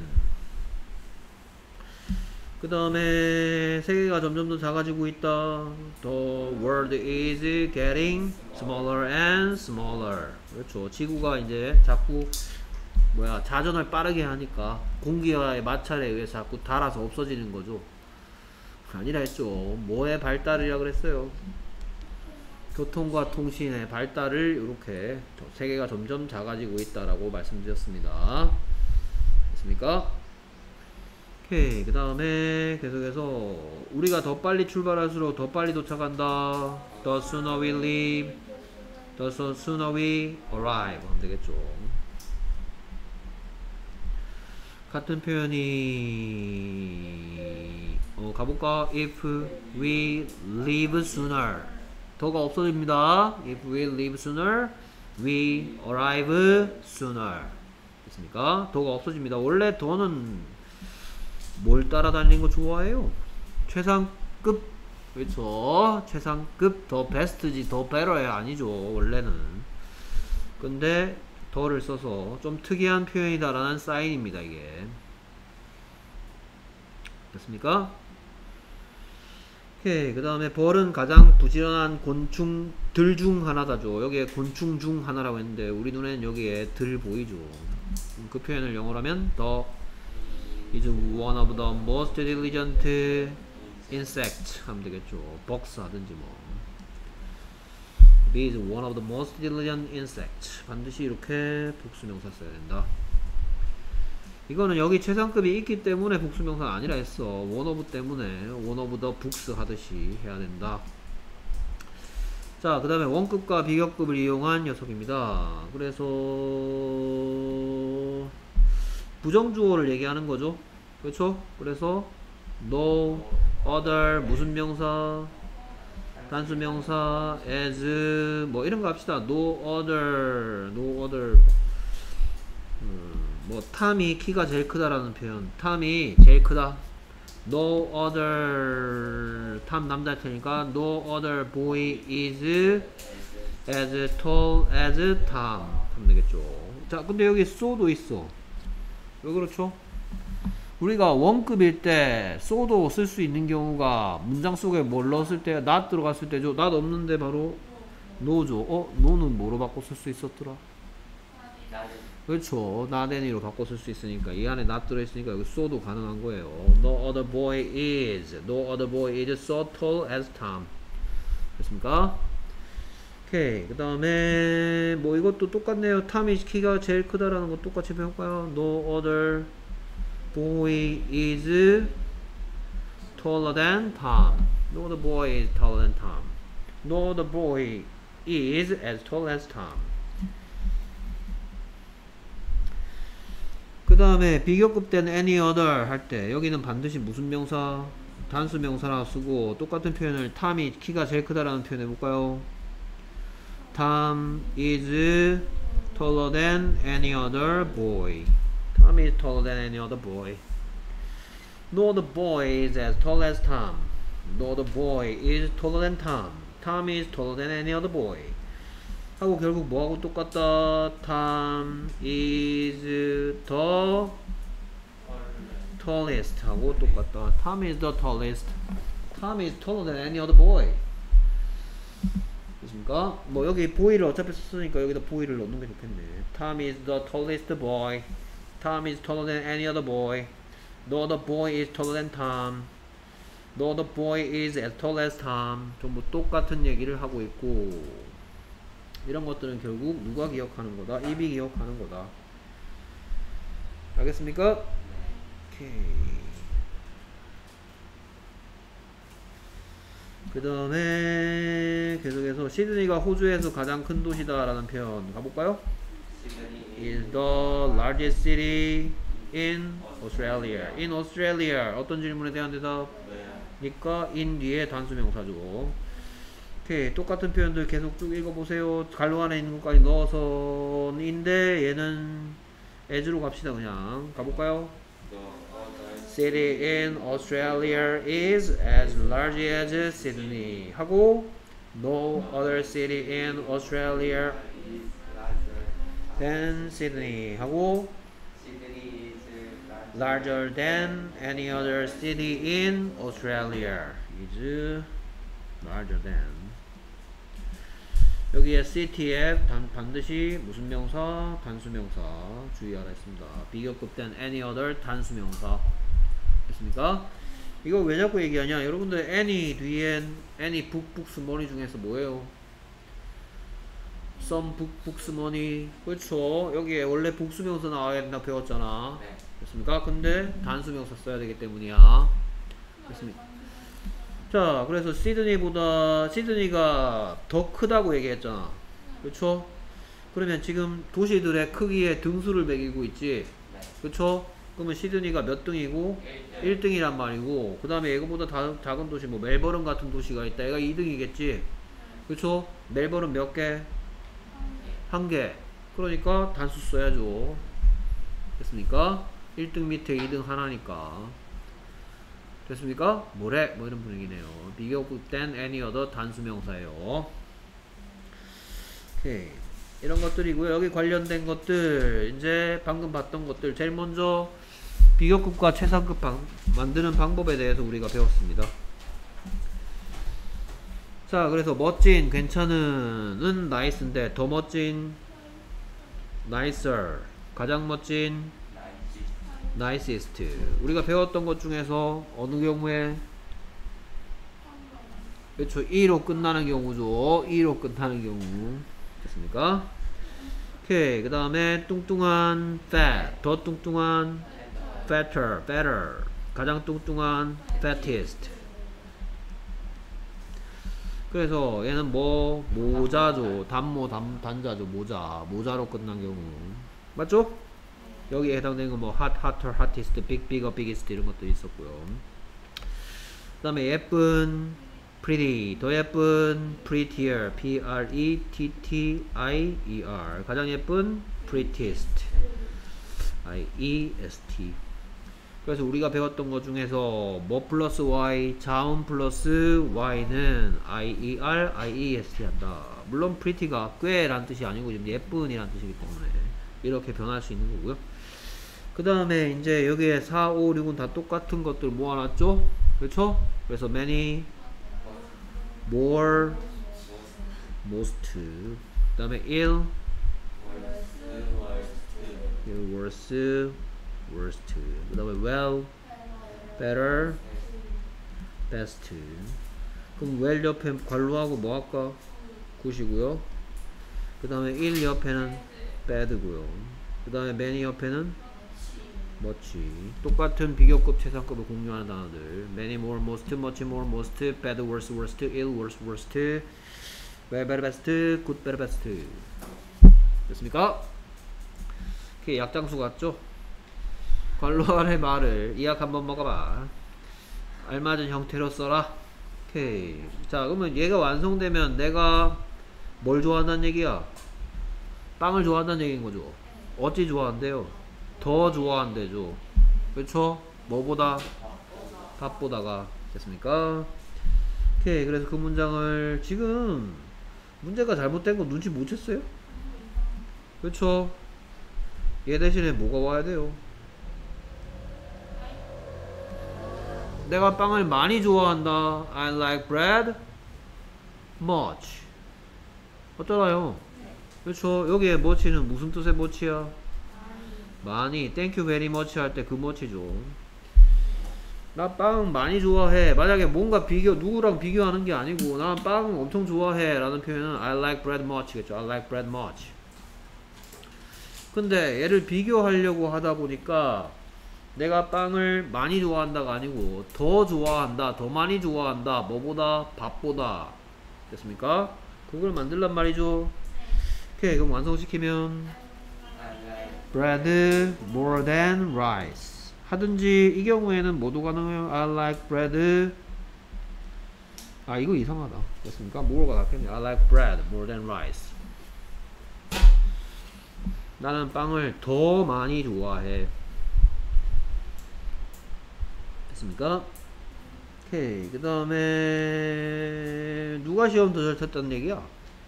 그 다음에 세계가 점점 더 작아지고 있다. The world is getting smaller and smaller. 그렇죠. 지구가 이제 자꾸 뭐야 자전을 빠르게 하니까 공기와의 마찰에 의해 자꾸 닳아서 없어지는 거죠. 아니라 했죠. 뭐의 발달이라 그랬어요? 교통과 통신의 발달을 이렇게 세계가 점점 작아지고 있다라고 말씀드렸습니다. 됐습니까? 오케이. 그 다음에 계속해서 우리가 더 빨리 출발할수록 더 빨리 도착한다. The sooner we leave, the sooner we arrive 하면 되겠죠. 같은 표현이 어, 가볼까? If we leave sooner, 더가 없어집니다. If we leave sooner, we arrive sooner. 됐습니까? 더가 없어집니다. 원래 더는 뭘 따라다니는 거 좋아해요? 최상급. 그렇죠. 최상급 더 베스트지 더 베러야 아니죠. 원래는. 근데 더를 써서 좀 특이한 표현이다 라는 사인입니다. 이게. 됐습니까? 오케이. 그 다음에 벌은 가장 부지런한 곤충들 중 하나다죠. 여기에 곤충 중 하나라고 했는데 우리 눈에는 여기에 들 보이죠. 그 표현을 영어로 하면 더 is one of the most diligent insect 하면 되겠죠. box 하든지 뭐. He is one of the most diligent insect. 반드시 이렇게 복수명사 써야 된다. 이거는 여기 최상급이 있기 때문에 복수명사가 아니라 했어. one of 때문에 one of the books 하듯이 해야 된다. 자, 그 다음에 원급과 비교급을 이용한 녀석입니다. 그래서 부정주어를 얘기하는 거죠. 그렇죠? 그래서 no other 무슨 명사 단수명사 as 뭐 이런 거 합시다. no other no other 음, 뭐 탐이 키가 제일 크다라는 표현. 탐이 제일 크다. no other 탐 남자일 테니까 no other boy is as tall as Tom 하면 되겠죠. 자, 근데 여기 so도 있어. 왜 그렇죠? 우리가 원급일 때 so도 쓸 수 있는 경우가 문장 속에 뭘 넣었을 때 not 들어갔을 때죠. not 없는데 바로 no죠. 어? no는 뭐로 바꿔 쓸 수 있었더라? 그렇죠. not any로 바꿔 쓸 수 있으니까 이 안에 not 들어있으니까 여기 so도 가능한 거예요. No other boy is No other boy is so tall as Tom. 됐습니까? 오케이. 그 다음에 뭐 이것도 똑같네요. 탐이 키가 제일 크다라는 거 똑같이 배울까요? No other boy is taller than Tom. No other boy is taller than Tom. No, the boy is as tall as Tom. 그 다음에 비교급 된 any other 할 때 여기는 반드시 무슨 명사? 단수 명사라 쓰고 똑같은 표현을 Tom이 키가 제일 크다라는 표현 해볼까요? Tom is taller than any other boy. Tom is taller than any other boy. No, the boy is as tall as Tom. No, the boy is taller than Tom. Tom is taller than any other boy. 하고 결국 뭐하고 똑같다? Tom is the tallest 하고 똑같다. Tom is the tallest. Tom is taller than any other boy. 됐습니까? 뭐 여기 boy를 어차피 썼으니까 여기다 boy를 넣는 게 좋겠네. Tom is the tallest boy. Tom is taller than any other boy. No other boy is taller than Tom. No other boy is as tall as Tom. 전부 똑같은 얘기를 하고 있고, 이런 것들은 결국 누가 기억하는 거다? 입이 기억하는 거다. 알겠습니까? 오케이. 그 다음에 계속해서 시드니가 호주에서 가장 큰 도시다 라는 표현 가볼까요? is the largest city in Australia. in Australia 어떤 질문에 대한 대답? 니까 in 뒤에 단수명사죠. 오케이. 똑같은 표현들 계속 쭉 읽어보세요. 갈로 안에 있는 것까지 넣어서인데 얘는 as로 갑시다. 그냥 가볼까요? City in Australia is as large as Sydney 하고 no other city in Australia than Sydney 하고 larger than any other city in Australia is larger than. 여기에 city에 단, 반드시 무슨 명사? 단수명사 주의하라 했습니다. 비교급된 any other 단수명사 됐습니까? 이거 왜 자꾸 얘기하냐? 여러분들 any 뒤엔 any book, books, money 중에서 뭐예요? some book, books, money. 그렇죠? 여기에 원래 복수명사 나와야 된다 배웠잖아. 네. 됐습니까? 근데 단수명사 써야 되기 때문이야. 됐습니까? 자, 그래서 시드니보다 시드니가 더 크다고 얘기했잖아. 그렇죠? 그러면 지금 도시들의 크기에 등수를 매기고 있지. 그렇죠? 그러면 시드니가 몇 등이고 일 등이란 말이고, 그 다음에 이거보다 다, 작은 도시 뭐 멜버른 같은 도시가 있다. 얘가 이 등이겠지. 그렇죠? 멜버른 몇 개? 한 개. 그러니까 단수 써야죠. 됐습니까? 일 등 밑에 이 등 하나니까. 됐습니까? 뭐래? 뭐 이런 분위기네요. 비교급된 any other 단수명사예요. 오케이. 이런 것들이고요. 여기 관련된 것들, 이제 방금 봤던 것들, 제일 먼저 비교급과 최상급 방, 만드는 방법에 대해서 우리가 배웠습니다. 자, 그래서 멋진, 괜찮은은 nice인데 더 멋진 nicer, 가장 멋진 nicest. 우리가 배웠던 것 중에서 어느 경우에 그렇죠, e로 끝나는 경우죠. e로 끝나는 경우 됐습니까? 오케이. 그 다음에 뚱뚱한 fat, 더 뚱뚱한 fatter, better, 가장 뚱뚱한 fattest. 그래서 얘는 뭐 모자죠. 단모 단, 단자죠. 모자, 모자로 끝난 경우 맞죠? 여기에 해당되는 건 뭐 hot, hotter, hottest, big, bigger, biggest 이런 것도 있었고요. 그 다음에 예쁜 pretty, 더 예쁜 prettier, p r e t t i e r, 가장 예쁜 prettiest, i e s t. 그래서 우리가 배웠던 것 중에서 뭐 플러스 y, 자음 플러스 y는 i e r, i e s t 한다. 물론 pretty가 꽤 라는 뜻이 아니고 지금 예쁜 이라는 뜻이기 때문에 이렇게 변할 수 있는 거고요. 그 다음에 이제 여기에 사, 오, 육은 다 똑같은 것들 모아놨죠? 그렇죠? 그래서 many, more, most, 그 다음에 ill, ill, worse, worst, 그 다음에 well, better, best. 그럼 well 옆에 관로하고 뭐 할까? 굿이고요. 그 다음에 ill 옆에는 bad고요. 그 다음에 many 옆에는 much. 똑같은 비교급 최상급을 공유하는 단어들. many, more, most, much, more, most, bad, worse, worst, ill, worse, worst. very very best, good very best. 됐습니까? 오케이, 약장수 같죠? 관로안의 말을 이약 한번 먹어봐. 알맞은 형태로 써라. 오케이. 자, 그러면 얘가 완성되면 내가 뭘 좋아한다는 얘기야? 빵을 좋아한다는 얘기인 거죠. 어찌 좋아한대요? 더 좋아한대죠. 그렇죠? 뭐보다? 밥보다가. 됐습니까? 오케이. 그래서 그 문장을 지금 문제가 잘못된 거 눈치 못 챘어요? 그렇죠? 얘 대신에 뭐가 와야 돼요? 내가 빵을 많이 좋아한다. I like bread much. 어쩌나요? 그렇죠. 여기에 much는 무슨 뜻의 much야? 많이. Thank you very much 할 때 그 much죠. 나 빵 많이 좋아해. 만약에 뭔가 비교, 누구랑 비교하는 게 아니고 난 빵 엄청 좋아해 라는 표현은 I like bread much 겠죠. I like bread much. 근데 얘를 비교하려고 하다 보니까 내가 빵을 많이 좋아한다가 아니고 더 좋아한다, 더 많이 좋아한다, 뭐보다? 밥보다. 됐습니까? 그걸 만들란 말이죠. 오케이, 그럼 완성시키면 bread more than rice 하든지 이 경우에는 뭐도 가능해요. I like bread. 아, 이거 이상하다. 됐습니까? 뭐가 낫겠네. I like bread more than rice. 나는 빵을 더 많이 좋아해. 됐습니까? 오케이. 그 다음에 누가 시험 더 잘 쳤다는 얘기야?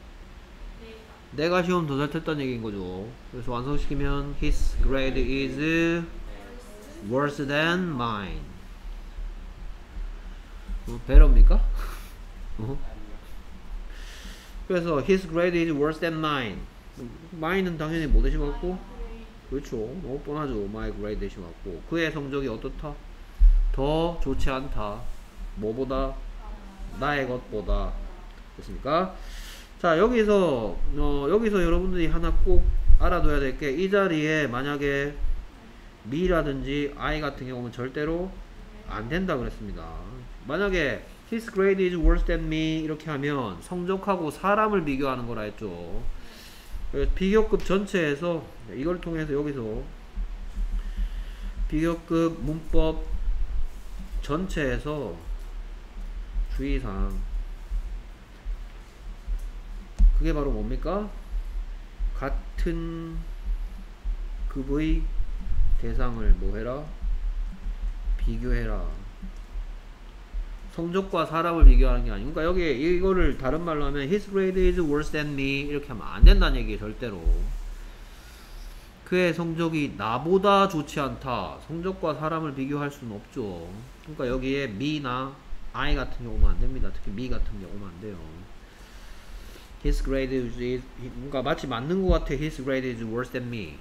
내가 시험 더 잘 쳤다는 얘기인 거죠. 그래서 완성시키면 his grade is worse than mine. 어, 배러입니까? 어? 그래서 his grade is worse than mine. mine은 당연히 뭐 대신 왔고? 그렇죠. 너무 뻔하죠. my grade 대신 왔고. 그의 성적이 어떻다? 더 좋지 않다. 뭐보다? 나의 것보다. 됐습니까? 자, 여기서 어, 여기서 여러분들이 하나 꼭 알아둬야 될 게 이 자리에 만약에 me라든지 I 같은 경우는 절대로 안 된다 그랬습니다. 만약에 his grade is worse than me 이렇게 하면 성적하고 사람을 비교하는 거라 했죠. 비교급 전체에서 이걸 통해서 여기서 비교급 문법 전체에서 주의사항 그게 바로 뭡니까? 같은 급의 대상을 뭐해라? 비교해라. 성적과 사람을 비교하는 게 아니고, 그러니까 여기 이거를 다른 말로 하면 his grade is worse than me 이렇게 하면 안 된다는 얘기예요. 절대로. 그의 성적이 나보다 좋지 않다. 성적과 사람을 비교할 수는 없죠. 그러니까 여기에 me나 I 같은 경우만 안 됩니다. 특히 me 같은 경우만 안 돼요. his grade is 뭔가 마치 맞는 것 같아. his grade is worse than me.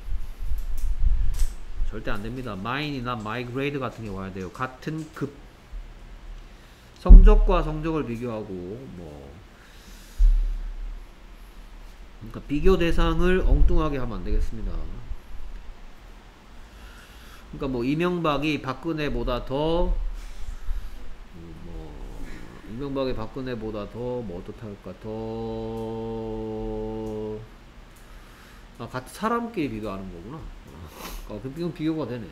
절대 안 됩니다. mine이나 my grade 같은 게 와야 돼요. 같은 급. 성적과 성적을 비교하고 뭐 그러니까 비교 대상을 엉뚱하게 하면 안 되겠습니다. 그러니까 뭐 이명박이 박근혜보다 더 뭐 이명박이 박근혜보다 더 뭐 어떻할까 더 아, 같은 사람끼리 비교하는 거구나. 아, 그럼 비교가 되네.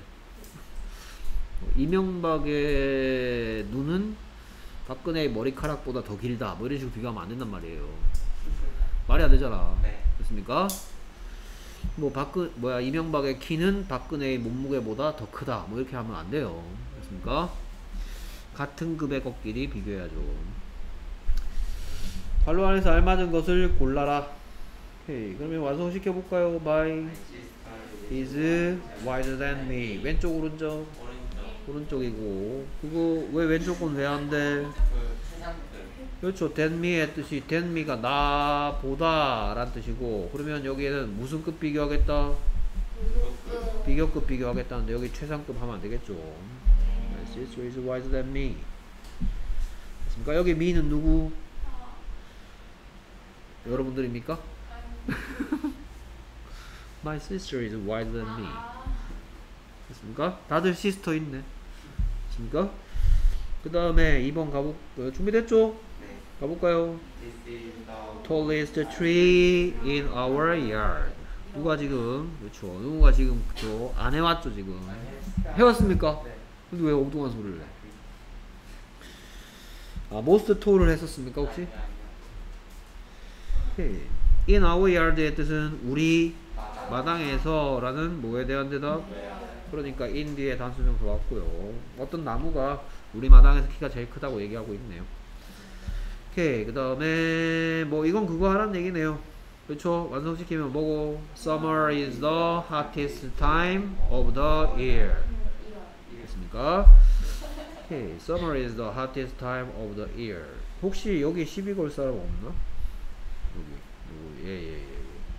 이명박의 눈은 박근혜의 머리카락보다 더 길다. 뭐 이런 식으로 비교하면 안 된단 말이에요. 말이 안 되잖아. 네. 됐습니까? 뭐 박근 뭐야 이명박의 키는 박근혜의 몸무게보다 더 크다. 뭐 이렇게 하면 안 돼요. 됐습니까? 같은 급의 것끼리 비교해야죠. 관로 안에서 알맞은 것을 골라라. 오케이. 그러면 완성시켜 볼까요? My is wiser than me. 왼쪽 오른쪽? 오른쪽이고. 그거 왜 왼쪽은 왜 안 돼? 그렇죠. than me의 뜻이 than me가 나보다 라는 뜻이고, 그러면 여기에는 무슨 급 비교하겠다? 비교급, 비교급 비교하겠다는데 여기 최상급 하면 안 되겠죠. My sister is wiser than me. 됐습니까? 여기 me는 누구? 여러분들입니까? My sister is wiser than me. 됐습니까? 다들 시스터 있네. 됐습니까? 그 다음에 이 번 가보, 어, 준비됐죠? 네. 가볼까요? This is the tallest tree in our yard. 누가 지금 그렇죠? 누가 지금 그쵸? 안 해왔죠 지금? 해왔습니까? 네. 근데 왜 엉뚱한 소리를 해? 아, most tall을 했었습니까 혹시? 오케이. In our yard의 뜻은 우리 마당에서 라는 뭐에 대한 대답? 그러니까 in 뒤에 단수명사 왔고요. 어떤 나무가 우리 마당에서 키가 제일 크다고 얘기하고 있네요. 오케이. 그 다음에 뭐 이건 그거 하라는 얘기네요. 그렇죠? 완성시키면 뭐고? Summer is the hottest time of the year. 됐습니까? 오케이. Summer is the hottest time of the year. 혹시 여기 시비 걸 사람 없나? 여기 누구? 예예예. 예, 예.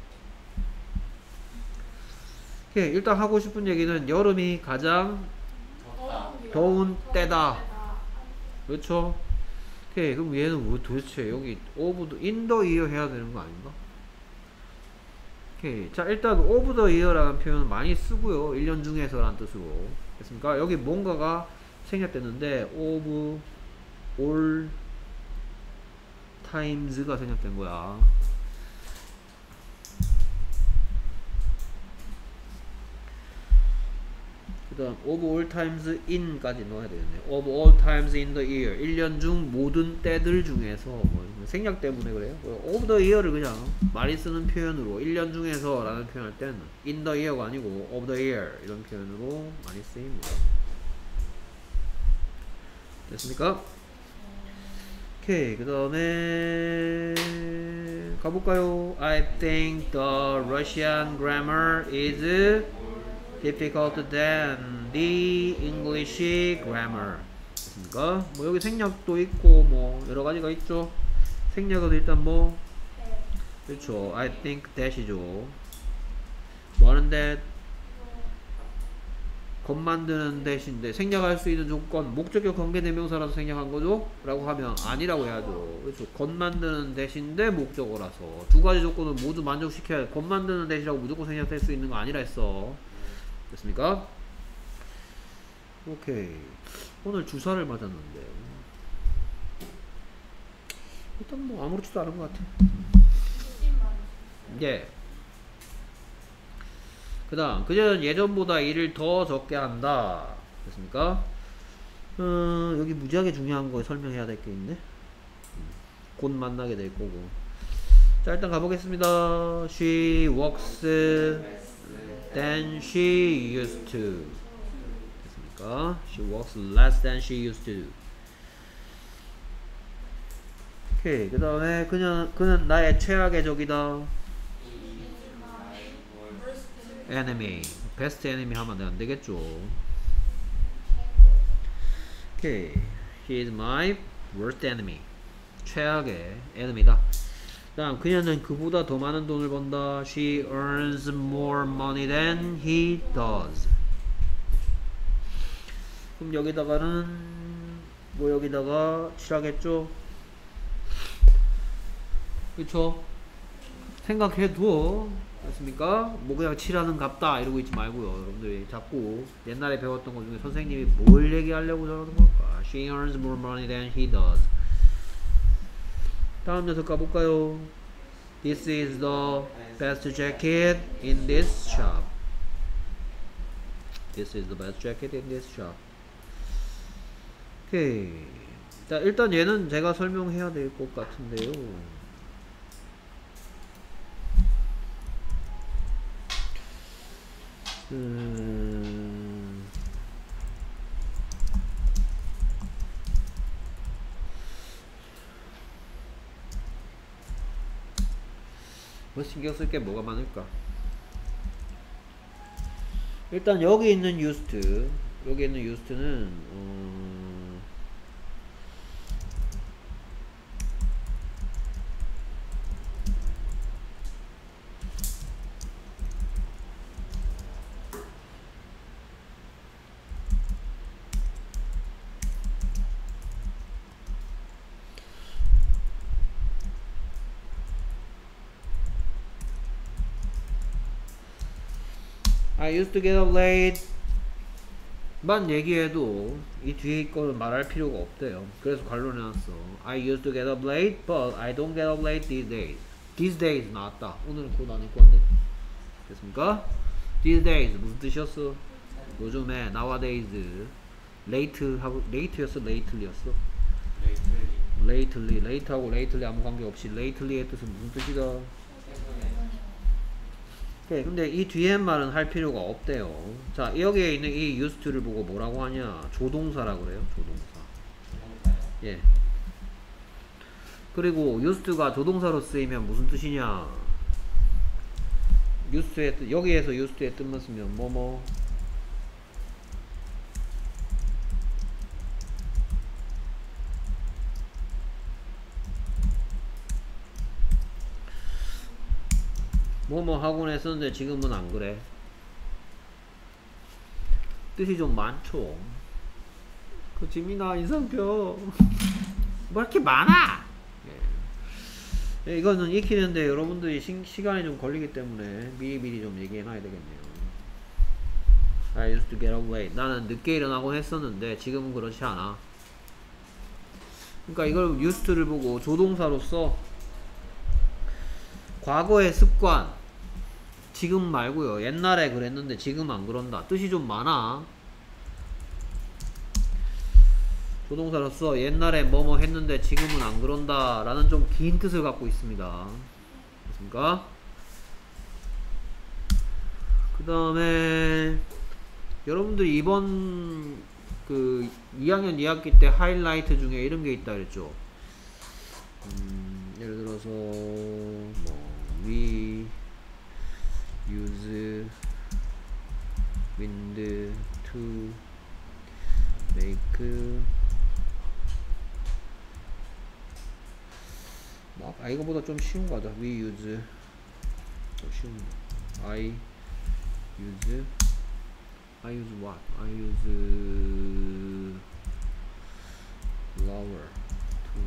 오케이. 일단 하고 싶은 얘기는 여름이 가장 더운 때다. 그렇죠? 오케이. 그럼 얘는 뭐 도대체 여기 of the in the year 해야 되는 거 아닌가? 오케이. 자, 일단 of the year라는 표현은 많이 쓰고요. 일 년 중에서라는 뜻으로. 됐습니까? 여기 뭔가가 생략됐는데 of all times가 생략된 거야. 그 다음 of all times in까지 넣어야 되겠네요. of all times in the year. 일 년 중 모든 때들 중에서 뭐 생략 때문에 그래요. of the year를 그냥 많이 쓰는 표현으로 일 년 중에서 라는 표현할 때는 in the year가 아니고 of the year 이런 표현으로 많이 쓰입니다. 됐습니까? 오케이. 그 다음에 가볼까요? I think the Russian grammar is difficult than the English grammar. 됐습니까? 뭐 여기 생략도 있고 뭐 여러 가지가 있죠. 생략은 일단 뭐 그렇죠. I think that이죠. 뭐 하는데 겉 만드는 대신데 생략할 수 있는 조건 목적격 관계대명사라서 생략한 거죠? 라고 하면 아니라고 해야죠. 그렇죠. 겉 만드는 대신데 목적어라서 두 가지 조건을 모두 만족시켜야 돼. 겉 만드는 대시라고 무조건 생략될 수 있는 거 아니라 했어. 됐습니까? 오케이. 오늘 주사를 맞았는데 일단 뭐 아무렇지도 않은 것 같아. 예. 그 다음 그녀는 예전보다 일을 더 적게 한다. 됐습니까? 어, 여기 무지하게 중요한 거 설명해야 될 게 있네. 곧 만나게 될 거고. 자, 일단 가보겠습니다. She works than she used to. 됐습니까? She works less than she used to. 오케이. 그 다음에 그녀, 그는 나의 최악의 적이다. enemy. best enemy 하면 안 되겠죠. 오케이. He is my worst enemy. 최악의 enemy다. 다음 그녀는 그보다 더 많은 돈을 번다. She earns more money than he does. 그럼 여기다가는 뭐 여기다가 칠하겠죠? 그쵸? 생각해도 됐습니까? 뭐 그냥 칠하는 값다 이러고 있지 말고요. 여러분들이 자꾸 옛날에 배웠던 것 중에 선생님이 뭘 얘기하려고 저러는 걸까? She earns more money than he does. 다음 녀석 가볼까요? This is the best jacket in this shop. This is the best jacket in this shop. 오케이. 자, 일단 얘는 제가 설명해야 될 것 같은데요. 음... 뭐 신경 쓸 게 뭐가 많을까? 일단 여기 있는 used, 여기 있는 used는 어... I used to get up late 만 얘기해도 이 뒤에 거를 말할 필요가 없대요. 그래서 관로 내놨어. I used to get up late, but I don't get up late these days. These days 나왔다. 오늘은 그거 안 읽고 왔네. 됐습니까? These days 무슨 뜻이었어? 요즘에 nowadays late 하고 late였어, lately였어? lately. late하고 lately 아무 관계없이 lately의 뜻은 무슨 뜻이다? 오케이. 근데 이 뒤에 말은 할 필요가 없대요. 자, 여기에 있는 이 used to를 보고 뭐라고 하냐? 조동사라고 그래요. 조동사. 예. 그리고 used to가 조동사로 쓰이면 무슨 뜻이냐? used의 뜻, 여기에서 used의 뜻만 쓰면 뭐뭐 뭐뭐 하곤 했었는데 지금은 안 그래. 뜻이 좀 많죠. 그 지민아 인상표 뭐 이렇게 많아. 예. 이거는 익히는데 여러분들이 시, 시간이 좀 걸리기 때문에 미리미리 좀 얘기해놔야 되겠네요. I used to get up late. 나는 늦게 일어나곤 했었는데 지금은 그렇지 않아. 그러니까 이걸 used to를 보고 조동사로서 과거의 습관, 지금 말고요. 옛날에 그랬는데 지금 안 그런다. 뜻이 좀 많아. 조동사로서 옛날에 뭐뭐 했는데 지금은 안 그런다 라는 좀 긴 뜻을 갖고 있습니다. 됐습니까? 그 다음에 여러분들이 이번 그 이 학년 이 학기 때 하이라이트 중에 이런 게 있다 그랬죠. 음, 예를 들어서 뭐 we use wind to make 막 아, 이거보다 좀 쉬운 거 하자. we use 좀 쉬운 거. I use I use what? I use flour to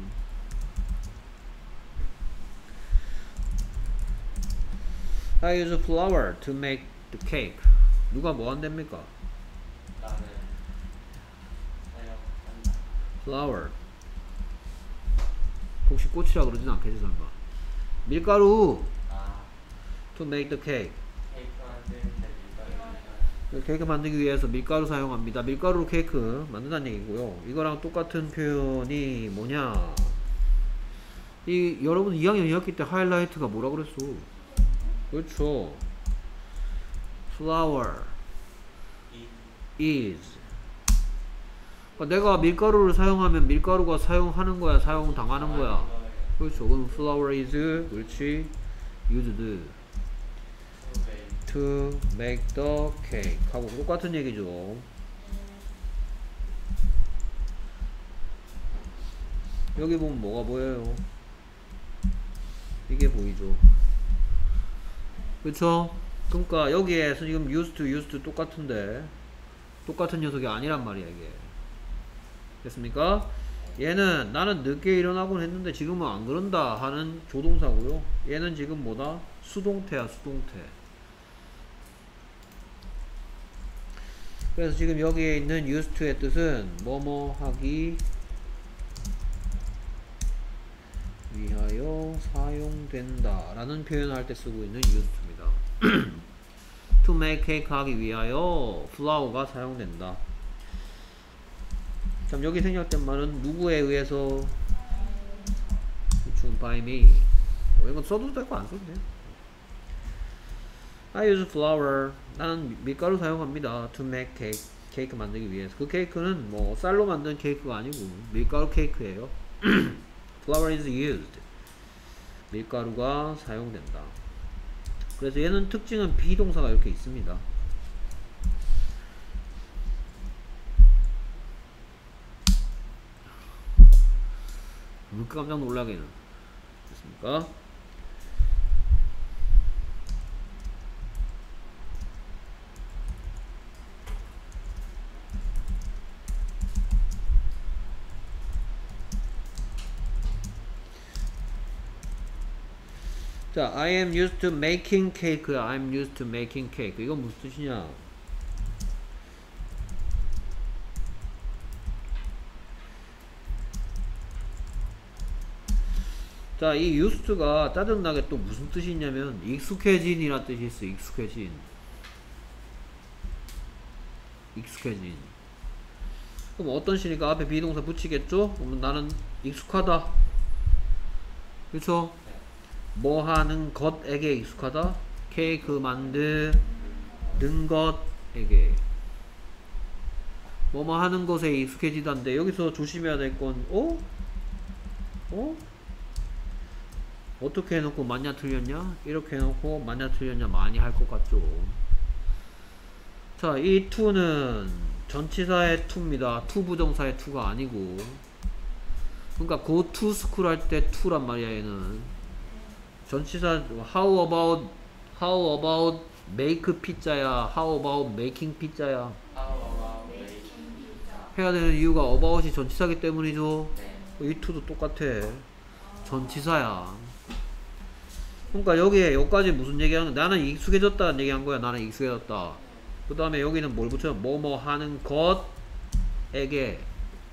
I use flour to make the cake. 누가 뭐 한답니까? 나는 사용한다. flour. 혹시 꽃이라 그러진 않겠지 설마. 밀가루. 아, to make the cake. 케이크 만드는데 밀가루. 케이크 만들기 위해서 밀가루 사용합니다. 밀가루로 케이크 만든다는 얘기고요. 이거랑 똑같은 표현이 뭐냐? 이 여러분 이 학년 이 학기 때 하이라이트가 뭐라 그랬어? 그렇죠. flour 이 is. 그러니까 내가 밀가루를 사용하면 밀가루가 사용하는 거야, 사용 당하는 거야. 그렇죠. 그럼 flour is 그렇지. used to make the cake 하고 똑같은 얘기죠. 여기 보면 뭐가 보여요? 이게 보이죠. 그쵸? 그러니까 여기에서 지금 used to used to 똑같은데 똑같은 녀석이 아니란 말이야 이게. 됐습니까? 얘는 나는 늦게 일어나곤 했는데 지금은 안 그런다 하는 조동사고요. 얘는 지금 뭐다? 수동태야 수동태. 그래서 지금 여기에 있는 used to의 뜻은 뭐뭐 하기 위하여 사용된다 라는 표현을 할 때 쓰고 있는 used입니다. to make cake 하기 위하여 flour가 사용된다. 참 여기 생략된 말은 누구에 의해서 대충 by me 뭐 이건 써도 되고 안 써도 돼. I use flour. 나는 밀가루 사용합니다. to make cake. 케이크 만들기 위해서. 그 케이크는 뭐 쌀로 만든 케이크가 아니고 밀가루 케이크예요. flour is used. 밀가루가 사용된다. 그래서 얘는 특징은 비동사가 이렇게 있습니다. 왜 깜짝 놀라게는. 됐습니까? 자, I am used to making cake야. I'm used to making cake. 이건 무슨 뜻이냐? 자, 이 used가 짜증나게 또 무슨 뜻이 있냐면 익숙해진이라는 뜻이 있어. 익숙해진. 익숙해진. 그럼 어떤 시니까 앞에 비동사 붙이겠죠? 그러면 나는 익숙하다. 그렇죠? 뭐 하는 것에게 익숙하다. 케이크 만드는 것에게. 뭐뭐 하는 것에 익숙해지다인데 여기서 조심해야 될 건 어? 어? 어떻게 해놓고 맞냐 틀렸냐? 이렇게 해놓고 맞냐 틀렸냐 많이 할 것 같죠. 자, 이 to는 전치사의 to입니다. to 부정사의 to가 아니고, 그러니까 go to school 할 때 to란 말이야. 얘는 전치사 how about how about make 피자야, how about making 피자야. 해야 되는 이유가 about이 전치사기 때문이죠. 이 to도 똑같아. 전치사야. 그러니까 여기에 여기까지 무슨 얘기하는 거야? 나는 익숙해졌다는 얘기한 거야. 나는 익숙해졌다. 그 다음에 여기는 뭘 붙여? 뭐뭐 하는 것에게.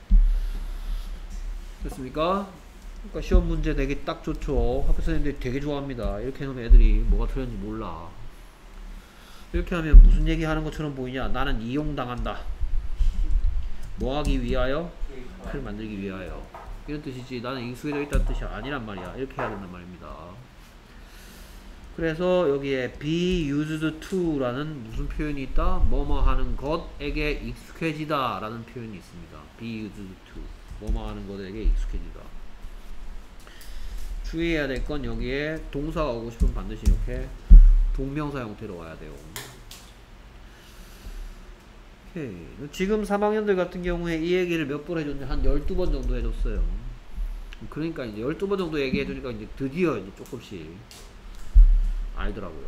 됐습니까? 그러니까 시험 문제 내기 딱 좋죠. 학교 선생님들이 되게 좋아합니다. 이렇게 해놓으면 애들이 뭐가 틀렸는지 몰라. 이렇게 하면 무슨 얘기 하는 것처럼 보이냐? 나는 이용당한다. 뭐 하기 위하여? 를 만들기 위하여. 이런 뜻이지. 나는 익숙해져 있다는 뜻이 아니란 말이야. 이렇게 해야 된단 말입니다. 그래서 여기에 be used to 라는 무슨 표현이 있다? 뭐뭐 하는 것에게 익숙해지다 라는 표현이 있습니다. be used to. 뭐뭐 하는 것에게 익숙해지다. 주의해야 될 건 여기에 동사가 오고 싶으면 반드시 이렇게 동명사 형태로 와야 돼요. 오케이. 지금 삼 학년들 같은 경우에 이 얘기를 몇 번 해줬냐? 한 열두 번 정도 해줬어요. 그러니까 이제 열두 번 정도 얘기해주니까 이제 드디어 이제 조금씩 알더라고요.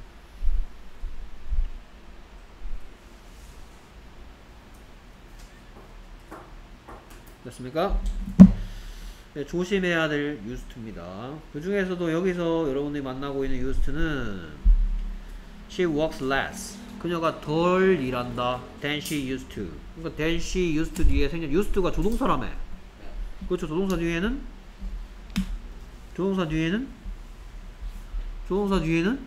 됐습니까? 네, 조심해야 될 used입니다. 그 중에서도 여기서 여러분들이 만나고 있는 used는 she works less. 그녀가 덜 일한다. than she used to. 그러니까 than she used to 뒤에 생긴 used가 조동사라며. 그렇죠. 조동사 뒤에는 조동사 뒤에는 조동사 뒤에는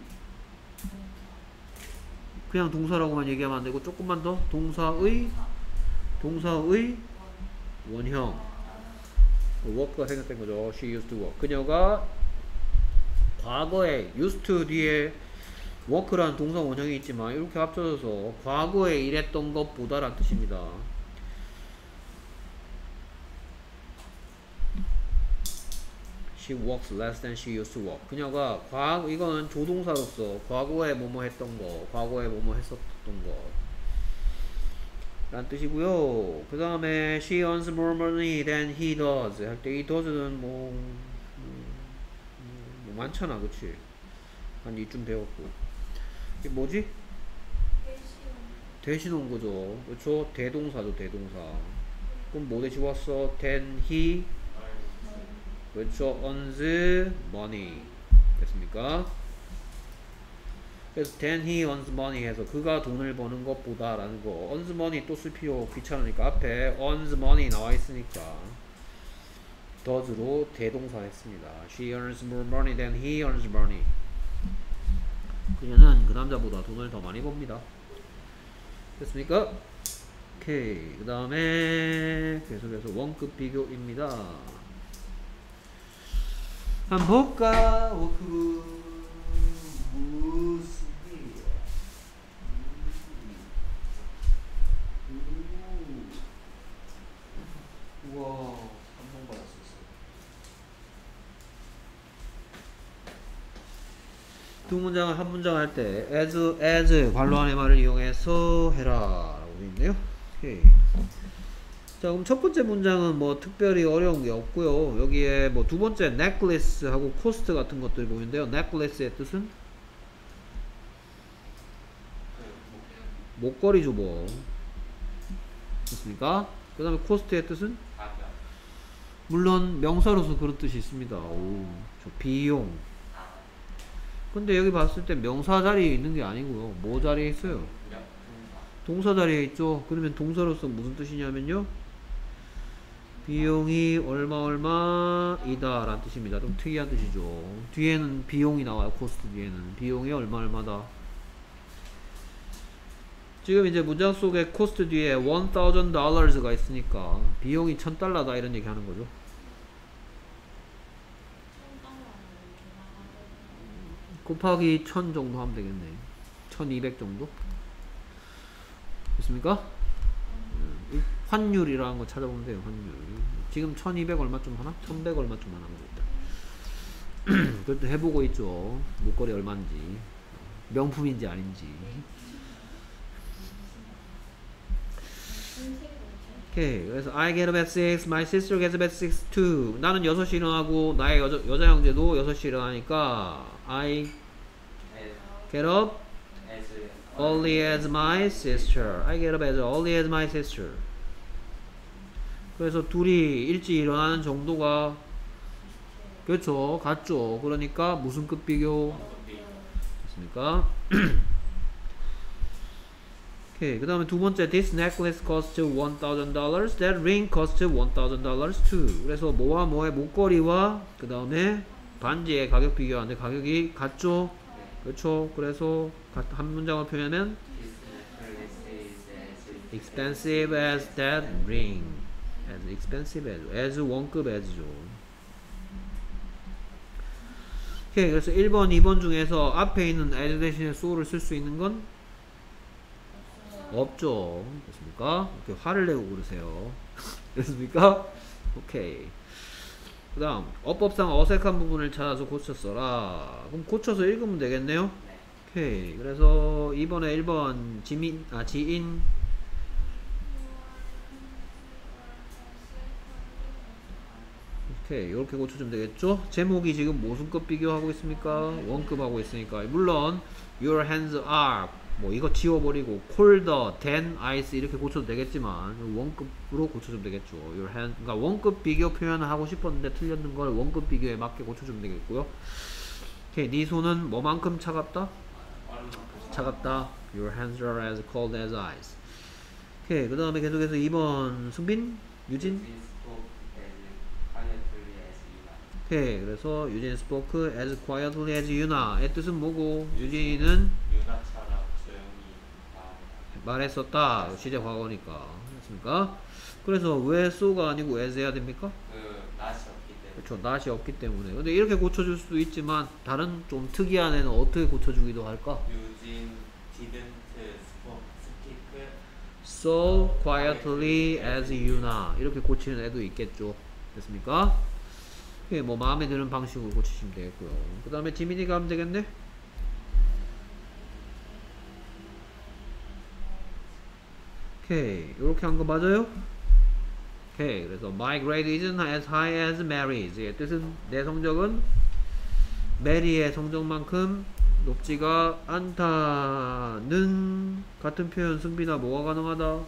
그냥 동사라고만 얘기하면 안되고 조금만 더 동사의 동사의 원형 work가 생각된 거죠. she used to work. 그녀가 과거에 used to 뒤에 work라는 동사 원형이 있지만 이렇게 합쳐져서 과거에 일했던 것보다 라는 뜻입니다. She works less than she used to work. 그녀가 과 이건 조동사로서 과거에 뭐뭐 했던 거, 과거에 뭐뭐 했었던 거 라는 뜻이고요. 그 다음에 she earns more money than he does 할 때 이 does는 뭐, 음, 뭐 많잖아, 그치? 한 이쯤 배웠고. 이게 뭐지? 대신 온 거죠. 그렇죠? 대동사죠, 대동사. 그럼 뭐 대신 왔어? than he 그렇죠. earns money. 됐습니까? 그래서 than he earns money 해서 그가 돈을 버는 것보다 라는 거. earns money 또 쓸 필요 귀찮으니까 앞에 earns money 나와 있으니까 does로 대동사 했습니다. She earns more money than he earns money. 그녀는 그 남자보다 돈을 더 많이 법니다. 됐습니까? 오케이. 그 다음에 계속해서 원급 비교입니다. 한번 볼까? 워크북 무수기. 우와, 한번 받았어. 두 문장을 한 문장 할 때 as, as 관로 안의 말을 이용해서 해라 라고 되어 있네요. 오케이. 자, 그럼 첫 번째 문장은 뭐 특별히 어려운 게 없고요. 여기에 뭐 두 번째 necklace하고 cost 같은 것들이 보이는데요. necklace의 뜻은 목걸이죠 뭐. 됐습니까? 그 다음에 cost의 뜻은 물론 명사로서 그런 뜻이 있습니다. 오, 저 비용. 근데 여기 봤을 때 명사 자리에 있는 게 아니고요. 뭐 자리에 있어요? 동사 자리에 있죠. 그러면 동사로서 무슨 뜻이냐면요, 비용이 얼마 얼마이다 라는 뜻입니다. 좀 특이한 뜻이죠. 뒤에는 비용이 나와요. 코스트 뒤에는 비용이 얼마 얼마다. 지금 이제 문장 속에 코스트 뒤에 one thousand dollars가 있으니까 비용이 천 달러다 이런 얘기 하는 거죠. 곱하기 천 정도 하면 되겠네. 천이백 정도? 됐습니까? 음, 환율이라는 거 찾아보면 돼요. 환율. 지금 천이백 얼마쯤 하나? 천백 얼마쯤 하나 모르겠다. 그것도 해보고 있죠. 목걸이 얼마인지, 명품인지 아닌지. 오케이. 그래서 I get up at six, my sister gets up at six too. 나는 여섯 시 일어나고 나의 여자, 여자 형제도 여섯 시 일어나니까 I get up early as my sister. I get up as early as my sister. 그래서 둘이 일찍 일어나는 정도가 그렇죠. 같죠. 그러니까 무슨 급 비교? 됐습니까? 오케이. 그 다음에 두 번째 This necklace costs one thousand dollars. That ring costs one thousand dollars too. 그래서 뭐와 뭐의 목걸이와 그 다음에 반지의 가격 비교하는데 가격이 같죠. 그렇죠. 그래서 한 문장을 표현하면 expensive as that ring. as expensive as as 원급 as죠. 오케이. 그래서 일 번, 이 번 중에서 앞에 있는 as 대신에 so를 쓸 수 있는 건 없죠. 됐습니까? 이렇게 화를 내고 그러세요. 됐습니까? 오케이. 그 다음 어법상 어색한 부분을 찾아서 고쳐 써라. 그럼 고쳐서 읽으면 되겠네요. 오케이. 그래서 이번에 일 번 지민, 아 지인 오케이. 이렇게 고쳐주면 되겠죠. 제목이 지금 무슨 급 비교하고 있습니까? 원급 하고 있으니까. 물론 your hands are 뭐 이거 지워버리고 colder than ice 이렇게 고쳐도 되겠지만 원급으로 고쳐주면 되겠죠. your hand, 그러니까 원급 비교 표현을 하고 싶었는데 틀렸는 걸 원급 비교에 맞게 고쳐주면 되겠고요. 오케이. 네 손은 뭐만큼 차갑다? 차갑다. your hands are as cold as ice. 오케이. 그 다음에 계속해서 이 번 승빈? 유진? 오케이. 그래서 유진 spoke as quietly as Yuna의 뜻은 뭐고? 유진은 유나처럼 조용히 말했었다. 시제 과거니까. 됐습니까? 그래서 왜 so가 아니고 as 해야 됩니까? 그 낯이 없기 때문에. 그렇죠. not이 없기 때문에. 근데 이렇게 고쳐줄 수도 있지만 다른 좀 특이한 애는 어떻게 고쳐주기도 할까? 유진 didn't speak So quietly as Yuna 이렇게 고치는 애도 있겠죠. 됐습니까? 예, 뭐 마음에 드는 방식으로 고치시면 되겠고요. 그 다음에 지민이가 하면 되겠네? 오케이. 요렇게 한 거 맞아요? 오케이. 그래서 my grade isn't as high as Mary's. 예, 뜻은 내 성적은 메리의 성적만큼 높지가 않다는 같은 표현 승빈아 뭐가 가능하다?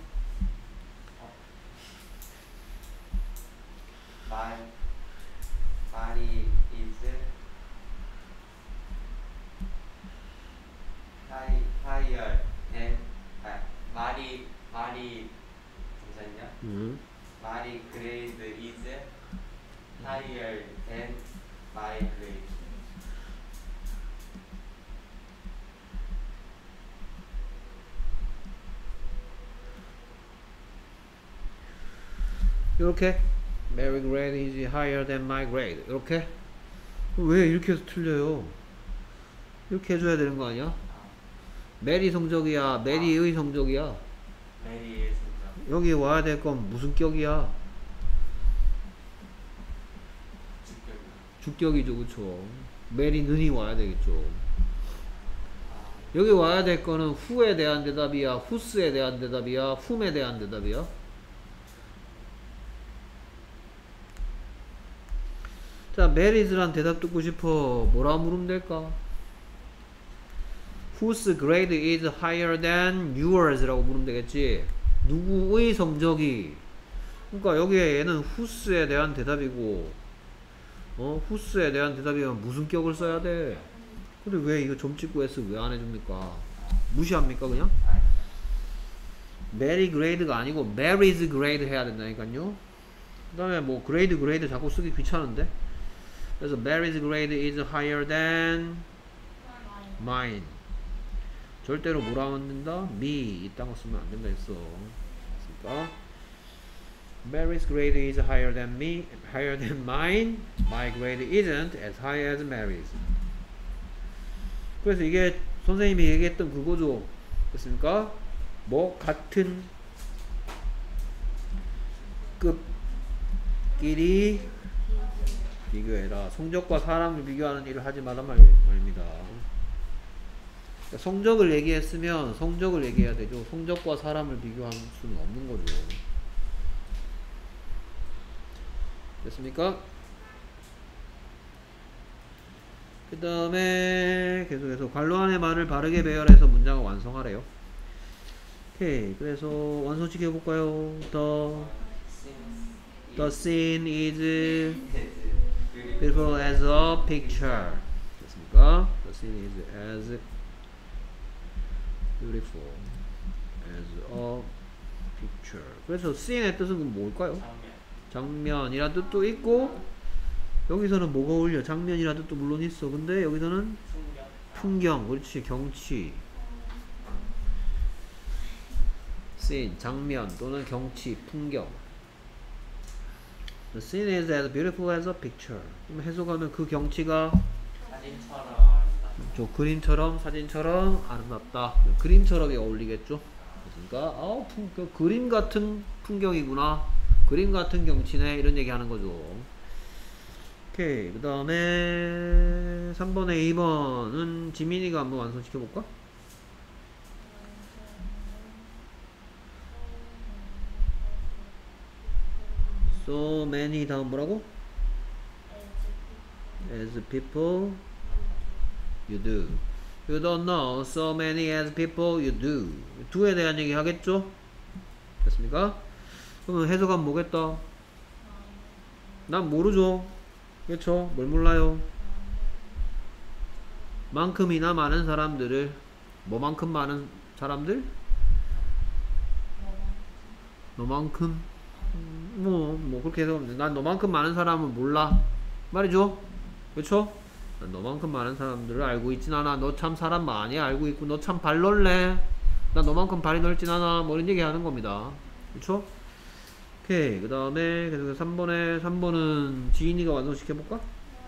My body is high, higher than 아, 말이 말이 잠시만요. 음. My grade is higher than my grade. 이렇게 Mary grade is higher than my grade. 이렇게? 왜 이렇게 해서 틀려요? 이렇게 해줘야 되는 거 아니야? 메리 성적이야. 메리의 성적이야. 메리의 성적. 여기 와야 될 건 무슨 격이야? 주격. 주격이죠. 그쵸? 메리는이 와야 되겠죠. 여기 와야 될 거는 who에 대한 대답이야? whose에 대한 대답이야? whom에 대한 대답이야? 자, 메리즈란 대답 듣고 싶어. 뭐라 물으면 될까? Whose grade is higher than yours? 라고 물으면 되겠지. 누구의 성적이. 그러니까 여기에 얘는 whose에 대한 대답이고, 어? whose에 대한 대답이면 무슨 격을 써야 돼? 근데 왜 이거 점 찍고 S 왜 안 해줍니까? 무시합니까, 그냥? Mary grade가 아니고 Mary's grade 해야 된다니까요. 그 다음에 뭐 grade grade 자꾸 쓰기 귀찮은데. 그래서 Mary's grade is higher than mine. 절대로 뭐라 하면 된다? me 이딴 거 쓰면 안 된다 했어. 그러니까 Mary's grade is higher than me, higher than mine. My grade isn't as high as Mary's. 그래서 이게 선생님이 얘기했던 그거죠. 됐습니까? 뭐 같은 급끼리 비교해라. 성적과 사람을 비교하는 일을 하지 말란 말입니다. 그러니까 성적을 얘기했으면 성적을 얘기해야 되죠. 성적과 사람을 비교할 수는 없는 거죠. 됐습니까? 그 다음에 계속해서 관로 안의 말을 바르게 배열해서 문장을 완성하래요. 오케이. 그래서 완성식 해볼까요? The, the scene is beautiful as a picture. 됐습니까? The scene is as beautiful as a picture. 그래서 scene의 뜻은 뭘까요? 장면이란 뜻도 있고, 여기서는 뭐가 어울려? 장면이란 뜻도 물론 있어. 근데 여기서는 풍경, 그렇지, 경치. scene, 장면 또는 경치, 풍경. The scene is as beautiful as a picture. 그럼 해석하면 그 경치가 사진처럼 아름답다. 저 그림처럼, 사진처럼 아름답다. 그림처럼이 어울리겠죠. 그러니까 어, 풍, 그 그림 같은 풍경이구나, 그림 같은 경치네, 이런 얘기 하는 거죠. 오케이. 그 다음에 삼 번에 이 번은 지민이가 한번 완성시켜 볼까? So many 다음 뭐라고? As people you do. You don't know so many as people you do. do에 대한 얘기 하겠죠? 됐습니까? 그러면 해석하면 뭐겠다? 난 모르죠. 그렇죠? 뭘 몰라요? 만큼이나 많은 사람들을, 뭐만큼 많은 사람들? 너만큼? 뭐, 뭐 그렇게 해석하면 돼. 난 너만큼 많은 사람은 몰라 말이죠. 그렇죠? 난 너만큼 많은 사람들을 알고 있진 않아. 너 참 사람 많이 알고 있고, 너 참 발 넓네. 나 너만큼 발이 넓진 않아. 뭐 이런 얘기 하는 겁니다. 그렇죠? 오케이. 그 다음에 계속 삼 번에 삼 번은 지인이가 완성시켜볼까?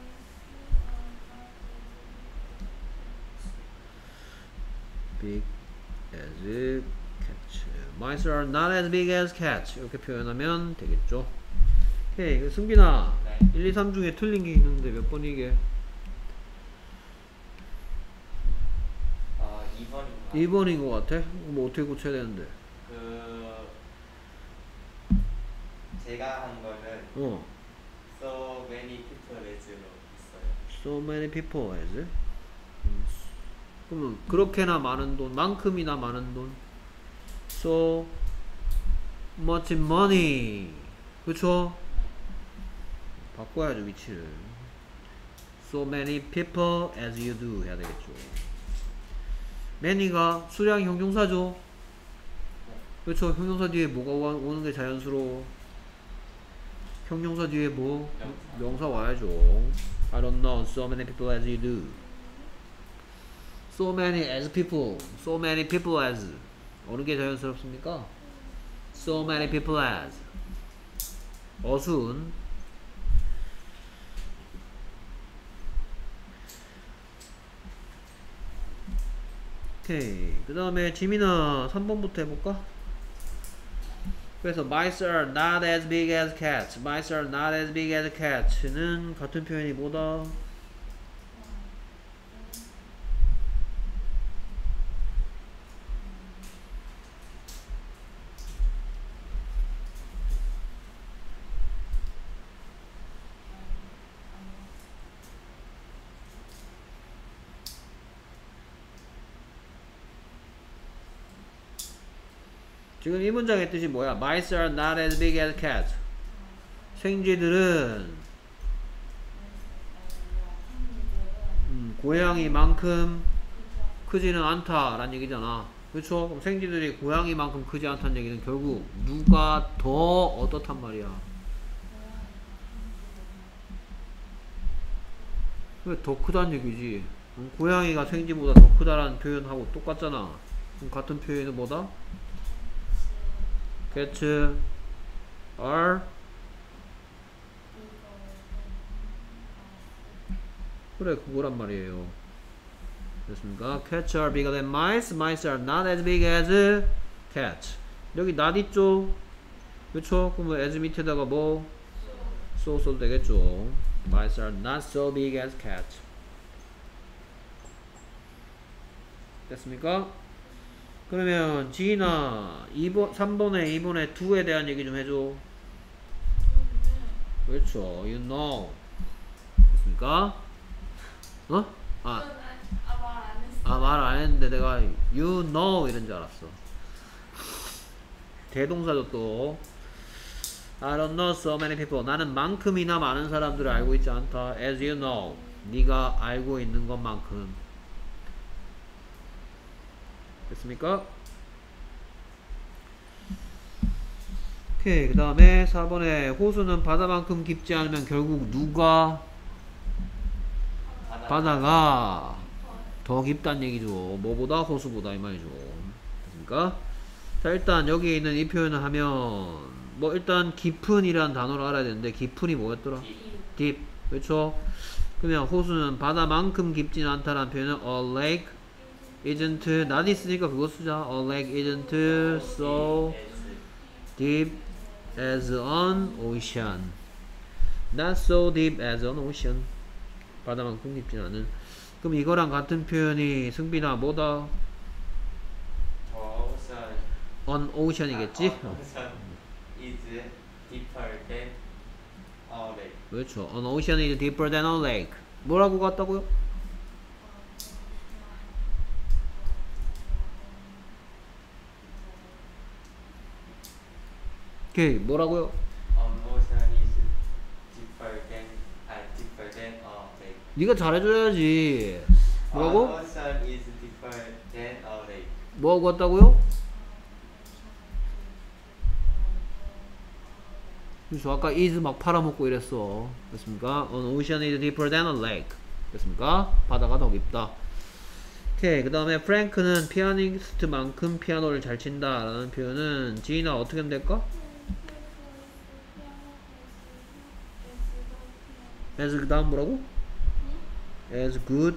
Big as cats. Mice are not as big as cats. 이렇게 표현하면 되겠죠. 오케이. 승빈아, 네. 일, 이, 삼 중에 틀린 게 있는데 몇 번이 이게? 어, 이 번인가? 이 번인 것 같아? 뭐 어떻게 고쳐야 되는데? 그 제가 한 거는 어. so many people as로 있어요. So many people as. 음, 그러면 그렇게나 많은 돈, 만큼이나 많은 돈. So much money. 그쵸? 바꿔야죠, 위치를. So many people as you do 해야 되겠죠. many가 수량 형용사죠. 그렇죠. 형용사 뒤에 뭐가 오는 게 자연스러워? 형용사 뒤에 뭐? 명사 와야죠. I don't know so many people as you do. So many as people. So many people as. 어느 게 자연스럽습니까? So many people as. 어순. 오케이. 그 다음에 지민아 삼 번부터 해볼까? 그래서 mice are not as big as cats. mice are not as big as cats는 같은 표현이 뭐다? 지금 이 문장의 뜻이 뭐야? Mice are not as big as cats. 생쥐들은 음, 고양이만큼 크지는 않다 라는 얘기잖아. 그렇죠? 그럼 생쥐들이 고양이만큼 크지 않다는 얘기는 결국 누가 더 어떻단 말이야? 왜 더 크다는 얘기지? 응? 고양이가 생쥐보다 더 크다라는 표현하고 똑같잖아. 그럼 같은 표현은 뭐다? cats are 그래 그거란 말이에요. 됐습니까? cats are bigger than mice. mice are not as big as cats. 여기 not 있죠? 그쵸? 그러면 as 밑에다가 뭐? so 써도 되겠죠. mice are not so big as cats. 됐습니까? 그러면 지인아 이 번, 삼 번에 이 번에 do에 대한 얘기 좀 해줘. 그렇죠. you know. 됐습니까? 어? 아, 아, 말 안 했는데 내가 you know 이런 줄 알았어. 대동사도 또 I don't know so many people. 나는 만큼이나 많은 사람들을 알고 있지 않다. as you know. 네가 알고 있는 것만큼. 됐습니까? 오케이. 그 다음에 사 번에 호수는 바다만큼 깊지 않으면 결국 누가 바다가 더 깊다는 얘기죠. 뭐보다? 호수보다 이 말이죠. 됐습니까? 자 일단 여기 있는 이 표현을 하면 뭐 일단 깊은 이라는 단어를 알아야 되는데 깊은이 뭐였더라? deep. 그렇죠? 그러면 호수는 바다만큼 깊진 않다라는 표현은 a lake isn't not 있으니까 그거 쓰자. a lake isn't so deep as an ocean. not so deep as an ocean. 바다만큼 깊진 않은. 그럼 이거랑 같은 표현이 승빈아 뭐다? 저 오션 on ocean이겠지? 아, 어, ocean is deeper than our lake. 그렇죠. An ocean is deeper than a lake. 뭐라고 같다고요? 오케이, 뭐라고요? An ocean is deeper than 아 deeper than our lake. 네가 잘해줘야지. 뭐라고? An ocean is deeper than our lake. 뭐하고 같다고요? 그래서 아까 is 막 팔아먹고 이랬어. 됐습니까? An ocean is deeper than a lake. 됐습니까? 바다가 더 깊다. 오케이. 그 다음에 프랭크는 피아니스트만큼 피아노를 잘 친다 라는 표현은 지인아 어떻게 하면 될까? as 그 다음 뭐라고? as good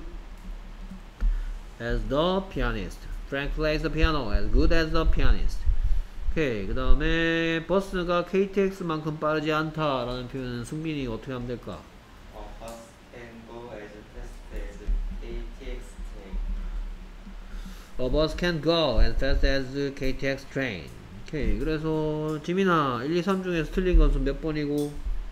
as the pianist. Frank plays the piano as good as the pianist. 오케이. 그 다음에 버스가 케이티엑스만큼 빠르지 않다 라는 표현은 승민이 어떻게 하면 될까? A bus can go as fast as K T X train. A bus can go as fast as 케이티엑스 train. 오케이. 그래서 지민아 일, 이, 삼 중에서 틀린 것은 몇 번이고?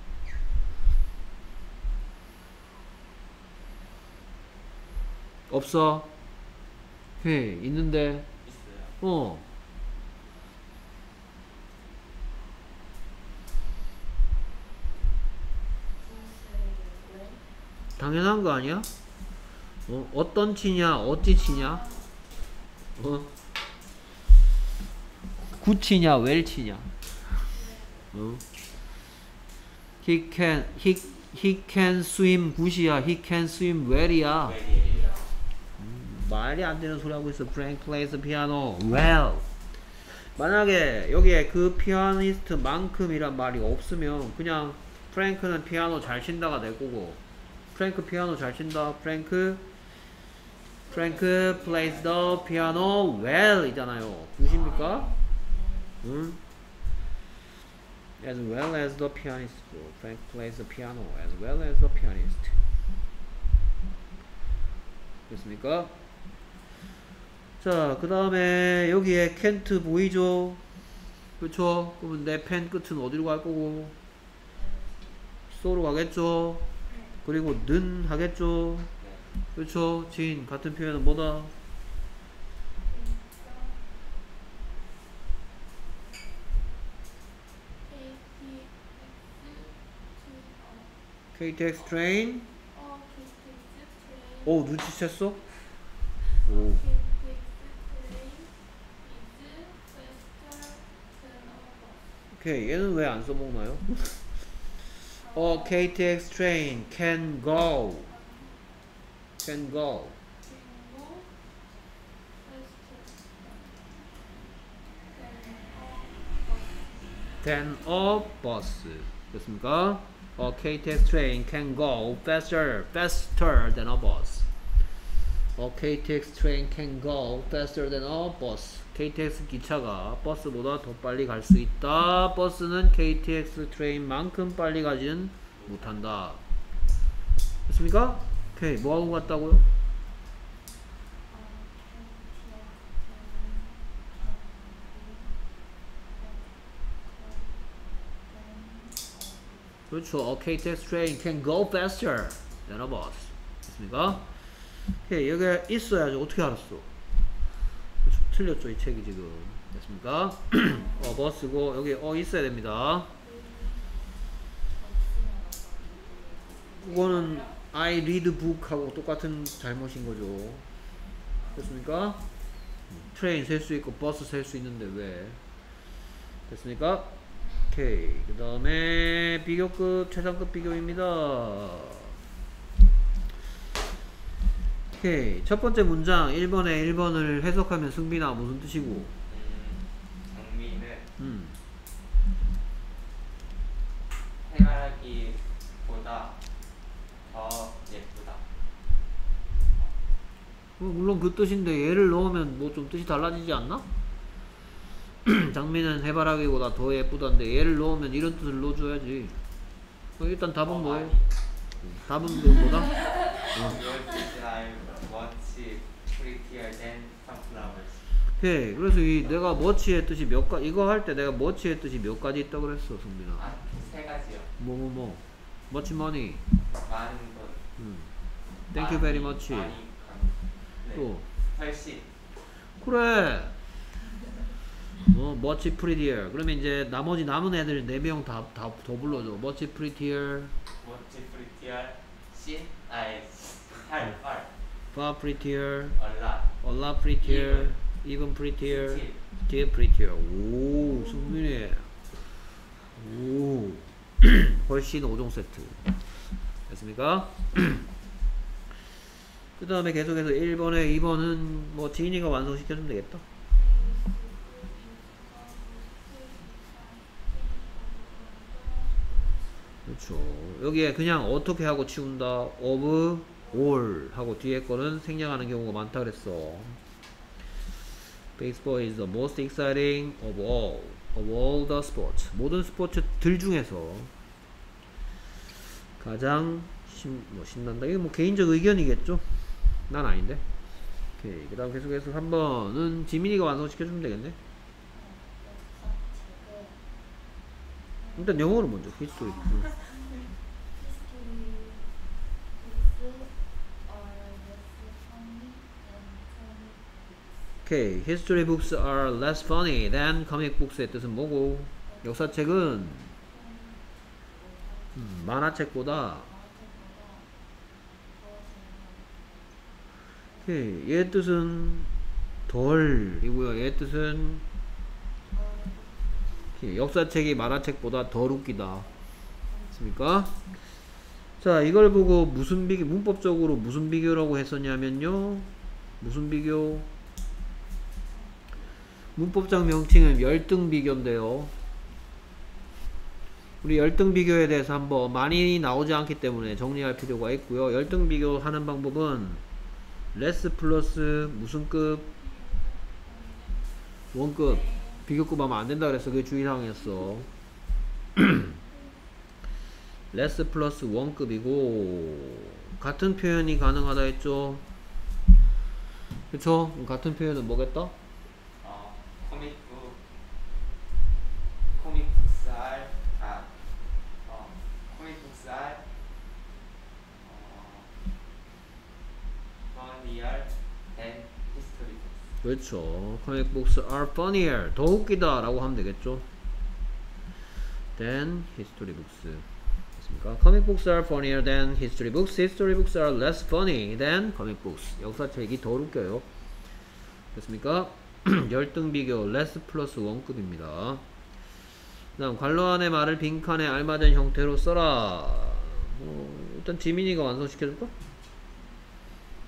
없어? 오케이. 있는데 있어요. 어 당연한 거 아니야? 어? 어떤 치냐? 어찌 치냐? 어? 굿치냐? 웰치냐? 어? He can he he can swim 굿이야. He can swim well이야. 웨리에요. 말이 안 되는 소리 하고 있어. Frank plays the piano well. 만약에 여기에 그 피아니스트만큼이란 말이 없으면 그냥 프랭크는 피아노 잘 친다가 될 거고 프랭크 피아노 잘 친다. 프랭크 프랭크 plays the piano well 이잖아요. 굿입니까? 응? As well as the pianist. Frank plays the piano as well as the pianist. 됐습니까? 자, 그 다음에 여기에 can't 보이죠? 그렇죠? 그러면 내 펜 끝은 어디로 갈 거고? so로 가겠죠? 그리고 는 하겠죠? 그렇죠? 진 같은 표현은 뭐다? 케이티엑스 train. 오, 눈치챘어? 오. 오케이, 얘는 왜 안 써먹나요? 어, 케이티엑스 train can go can go. than a bus. 됐습니까? A 케이티엑스 train can go faster, faster than a bus. A 케이티엑스 train can go faster than a bus. 케이티엑스 기차가 버스보다 더 빨리 갈 수 있다. 버스는 케이티엑스 트레인만큼 빨리 가지는 못한다. 됐습니까? 오케이, 뭐하고 갔다고요? 그렇죠. A 케이티엑스 train can go faster than a bus. 됐습니까? 오케이, 여기 있어야지. 어떻게 알았어? 그렇죠. 틀렸죠, 이 책이 지금. 됐습니까? 어, 버스고, 여기 어 있어야 됩니다. 그거는 I read book 하고 똑같은 잘못인 거죠. 됐습니까? 트레인 셀 수 있고 버스 셀 수 있는데 왜? 됐습니까? 오케이. 그 다음에 비교급, 최상급 비교입니다. 오케이. 첫 번째 문장 일 번에 일 번을 해석하면 승빈아 무슨 뜻이고? 음, 장미는 음. 해바라기보다 더 예쁘다. 어, 물론 그 뜻인데 얘를 넣으면 뭐 좀 뜻이 달라지지 않나? 장미는 해바라기보다 더 예쁘다는데 얘를 넣으면 이런 뜻을 넣어줘야지. 어, 일단 답은 어, 뭐예요? 아니. 답은 그거보다? 어. Your design much prettier than sunflowers. 오케이. 그래서 이 내가 머치의 뜻이 몇 가, 이거 할 때 내가 머치의 뜻이 몇 가지 있다 그랬어, 승빈아. 아, 세 가지요. 뭐, 뭐, 뭐. much money. 많은 것. 음. thank you very much. 많이 강- 네. 또. 훨씬. 그래. 어, much prettier. 그러면 이제 나머지 남은 애들 네 명 다, 다, 더 불러줘. much prettier, much prettier. 신. 아이. 할. 할. far prettier, a lot. a lot prettier, even prettier, still. still prettier. 오, 승민이. 오. 훨씬 오 종 세트. 됐습니까? 그 다음에 계속해서 일 번에 이 번은 뭐 지인이가 완성시켜주면 되겠다. 그렇죠. 여기에 그냥 어떻게 하고 치운다. of all 하고 뒤에 거는 생략하는 경우가 많다 그랬어. Baseball is the most exciting of all of all the sports. 모든 스포츠들 중에서 가장 신, 뭐 신난다. 이게 뭐 개인적 의견이겠죠? 난 아닌데. 오케이. 그 다음 계속해서 삼 번은 지민이가 완성시켜주면 되겠네. 일단 영어로 먼저 히스토리. 오케이. History books are less funny than comic books의 뜻은 뭐고? 역사책은 음, 만화책보다 오케이. 얘 뜻은 덜이고요. 얘 뜻은 오케이. 역사책이 만화책보다 덜 웃기다. 맞습니까? 자, 이걸 보고 무슨 비교, 문법적으로 무슨 비교라고 했었냐면요. 무슨 비교? 문법적 명칭은 열등 비교인데요. 우리 열등 비교에 대해서 한번 많이 나오지 않기 때문에 정리할 필요가 있고요. 열등 비교하는 방법은 레스 플러스 무슨 급? 원급. 비교급 하면 안 된다 그랬어. 그게 주의사항이었어. 레스 플러스 원급이고 같은 표현이 가능하다 했죠. 그쵸? 같은 표현은 뭐겠다? 어, 코믹북. 코믹북스 알. 아. 어, 코믹북스 알. 어, funnier than history books. 그렇죠. comic books are funnier. 더 웃기다 라고 하면 되겠죠. than history books. 됐습니까? comic books are funnier than history books. history books are less funny than comic books. 역사책이 더 웃겨요. 됐습니까? 열등 비교 less 플러스 원급입니다. 그 다음 관로 안의 말을 빈칸에 알맞은 형태로 써라. 뭐 일단 지민이가 완성시켜줄까?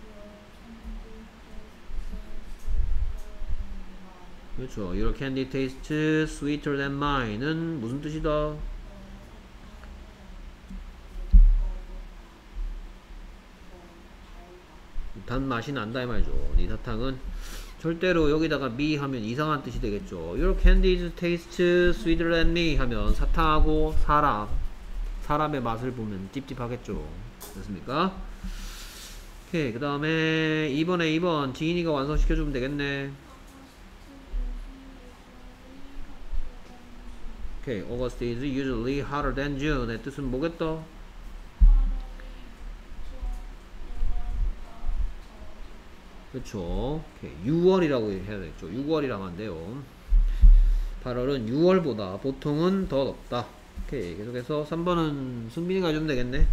그렇죠. Your candy tastes sweeter than mine은 무슨 뜻이다? 단맛이 난다 이 말이죠. 네 사탕은 절대로 여기다가 me 하면 이상한 뜻이 되겠죠. Your candies taste sweeter than me 하면 사탕하고 사람 사람의 맛을 보면 찝찝하겠죠. 됐습니까? 오케이. 그 다음에 이 번에 이 번 지인이가 완성시켜주면 되겠네. 오케이. August is usually hotter than June의 뜻은 뭐겠다? 그렇죠. 유월이라고 해야 되겠죠. 유월이라고 한대요. 팔월은 유월보다 보통은 더 덥다. 오케이. 계속해서 삼 번은 승빈이가 해주면 되겠네.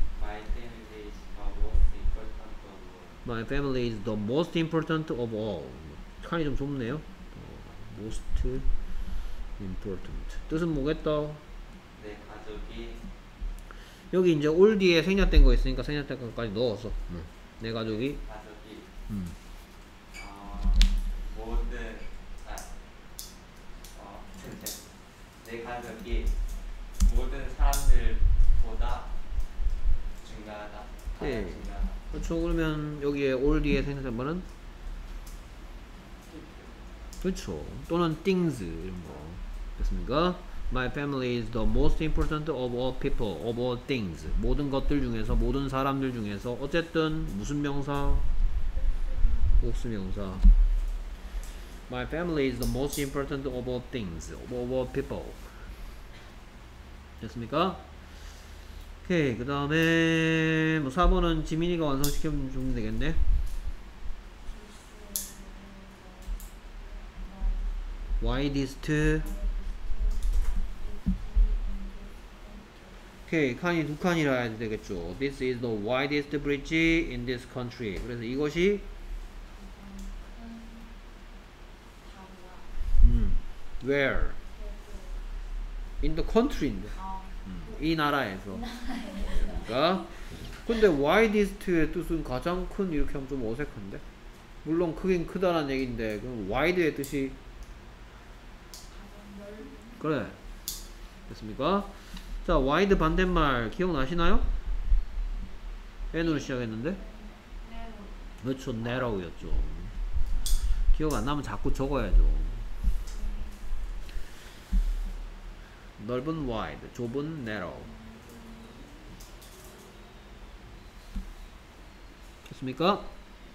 My family is the most important My family is the most important of all. of all. 칸이 좀 좁네요. 어, most important. 뜻은 뭐겠다? 내 가족이 여기 이제 올 뒤에 생략된 거 있으니까 생략된 것까지 넣어서. 응. 내 가족이. 가족이 음. 어, 모든 아, 어, 내 가족이 모든 사람들보다 중요하다. 네. 가장 중요하다. 그렇죠. 그러면 여기에 올 뒤에 생략된 거는 그렇죠. 또는 things 이런 거 됐습니까? My family is the most important of all people, of all things. 모든 것들 중에서, 모든 사람들 중에서 어쨌든 무슨 명사? 복수명사. My family is the most important of all things, of all people. 됐습니까? 오케이. 그 다음에 뭐 사 번은 지민이가 완성시켜주면 되겠네. widest. 오케이. 칸이 두 칸이라 해야 되겠죠. This is the widest bridge in this country. 그래서 이것이 음, where? in the country인데 음, 이 나라에서. 그러니까 근데 widest의 뜻은 가장 큰 이렇게 하면 좀 어색한데. 물론 크긴 크다는 얘기인데 그럼 wide의 뜻이 그래. 됐습니까? 자, wide 반대말 기억나시나요? N으로 시작했는데 그렇죠. narrow였죠. 기억 안 나면 자꾸 적어야죠. 넓은 wide, 좁은 narrow. 됐습니까?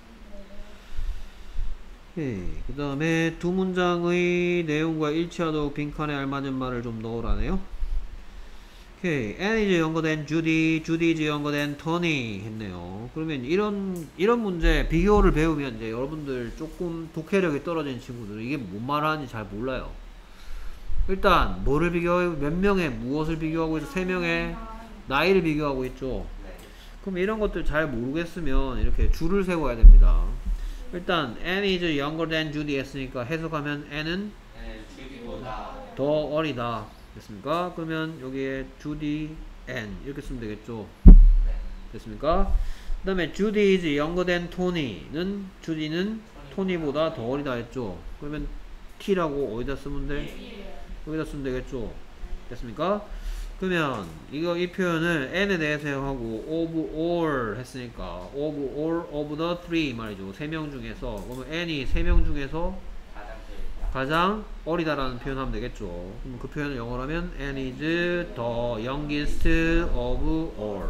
그 다음에 두 문장의 내용과 일치하도록 빈칸에 알맞은 말을 좀 넣으라네요. 오케이. Anne is younger than Judy, Judy is younger than Tony 했네요. 그러면 이런 이런 문제 비교를 배우면 이제 여러분들 조금 독해력이 떨어진 친구들은 이게 뭔 말하는지 잘 몰라요. 일단 뭐를 비교하고 몇 명의 무엇을 비교하고 있어? 세 명의 나이를 비교하고 있죠. 그럼 이런 것들 잘 모르겠으면 이렇게 줄을 세워야 됩니다. 일단 Anne is younger than Judy 했으니까 해석하면 Anne은 주디보다 더 어리다 됐습니까? 그러면 여기에 Judy, Anne 이렇게 쓰면 되겠죠. 됐습니까? 그 다음에 Judy is younger than Tony는 주디는 토니보다 더 어리다 했죠. 그러면 T라고 어디다 쓰면 돼? 여기다 쓰면 되겠죠. 됐습니까? 그러면 이거 이 표현을 n에 대해서 하고 of all 했으니까 of all of the three 말이죠. 세 명 중에서 그러면 n이 세 명 중에서 가장 어리다라는 표현하면 되겠죠. 그럼 그 표현을 영어로 하면 n is the youngest of all.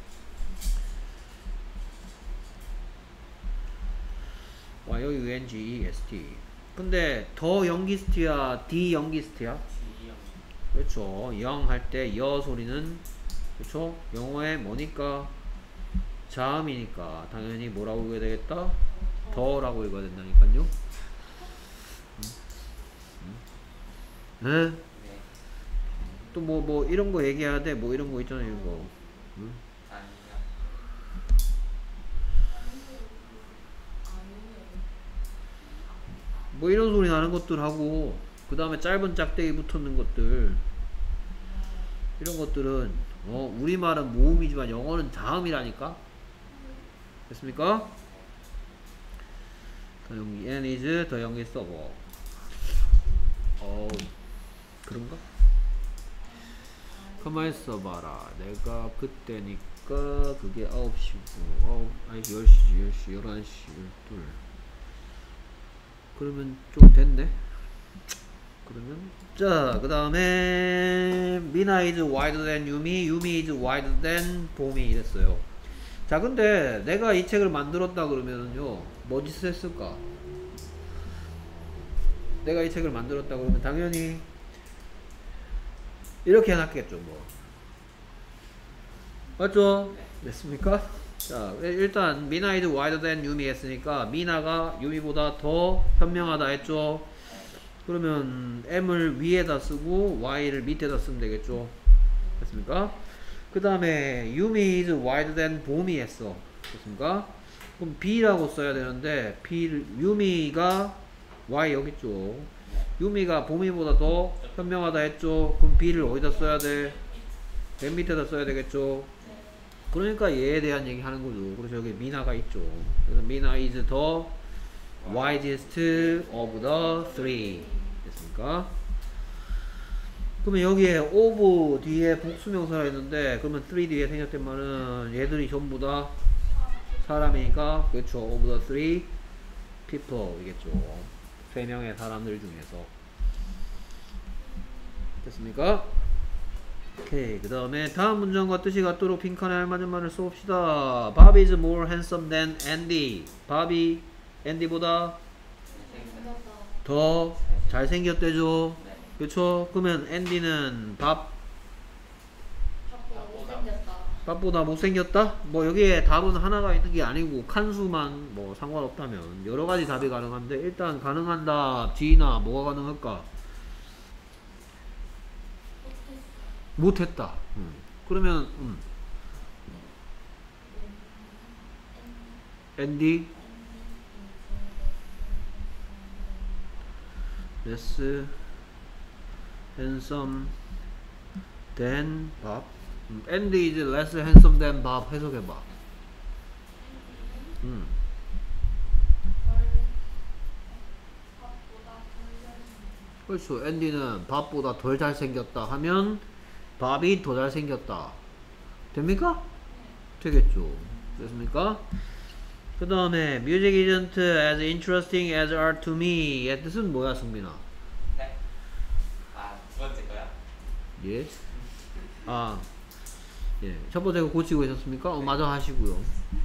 와 여기 youngest. 근데 더 youngest야 the youngest야? 그렇죠. 영 할 때 여 소리는 그렇죠. 영어에 뭐니까 자음이니까 당연히 뭐라고 읽어야 되겠다? 더라고 읽어야 된다니까요. 네? 또 뭐 뭐 이런 거 얘기해야 돼. 뭐 이런 거 있잖아요. 이거. 응? 뭐 이런 소리 나는 것들 하고 그 다음에 짧은 짝대기 붙었는 것들 이런 것들은 어 우리말은 모음이지만 영어는 자음이라니까. 됐습니까? N is the youngest of all. 어 그런가? 가만 있어봐라. 내가 그때니까 그게 아홉 시고 아홉 아니 열 시 열 시 열한 시 열둘 그러면 좀 됐네. 그러면 자 그 다음에 미나 is wider than 유미, 유미 is wider than 봄이 이랬어요. 자 근데 내가 이 책을 만들었다 그러면은요 뭐 짓을 했을까? 내가 이 책을 만들었다 그러면 당연히 이렇게 해놨겠죠 뭐. 맞죠? 됐습니까? 자 일단 미나 is wider than 유미 했으니까 미나가 유미보다 더 현명하다 했죠. 그러면 m을 위에다 쓰고 y를 밑에다 쓰면 되겠죠. 됐습니까? 그 다음에 유미 is wider than 봄이 했어. 됐습니까? 그럼 b라고 써야 되는데 b 유미가 y 여기 있죠. 유미가 봄이보다 더 현명하다 했죠. 그럼 b를 어디다 써야 돼? 맨 밑에다 써야 되겠죠. 그러니까 얘에 대한 얘기 하는 거죠. 그래서 여기 미나가 있죠. 그래서 미나 is the wisest of the three. 됐습니까? 그러면 여기에 of 뒤에 복수명사가 있는데 그러면 three 뒤에 생겼단 말은 얘들이 전부 다 사람이니까 그렇죠. of the three people 이겠죠. 세 명의 사람들 중에서. 됐습니까? 오케이. 그 다음에 다음 문장과 뜻이 같도록 빈칸에 알맞은 말을 써봅시다. Bob is more handsome than Andy. 밥이 앤디보다 더 잘생겼대죠. 그쵸? 그러면 앤디는 밥 밥보다 못생겼다? 뭐 여기에 답은 하나가 있는 게 아니고 칸수만 뭐 상관없다면 여러가지 답이 가능한데 일단 가능한 답 D나 뭐가 가능할까? 못했다. 음. 그러면 음. 앤디 less handsome than Bob. 음. Andy is less handsome than Bob. 해석해봐. 음. 그렇죠. 앤디는 밥보다 덜 잘생겼다 하면 밥이 더 잘생겼다. 됩니까? 되겠죠. 됐습니까? 그 다음에 Music isn't as interesting as art to me. 의 뜻은 뭐야, 승민아? 네. 아, 두 번째 거야? 예. 아, 예. 첫 번째 거 고치고 있었습니까? 어, 마저 하시고요.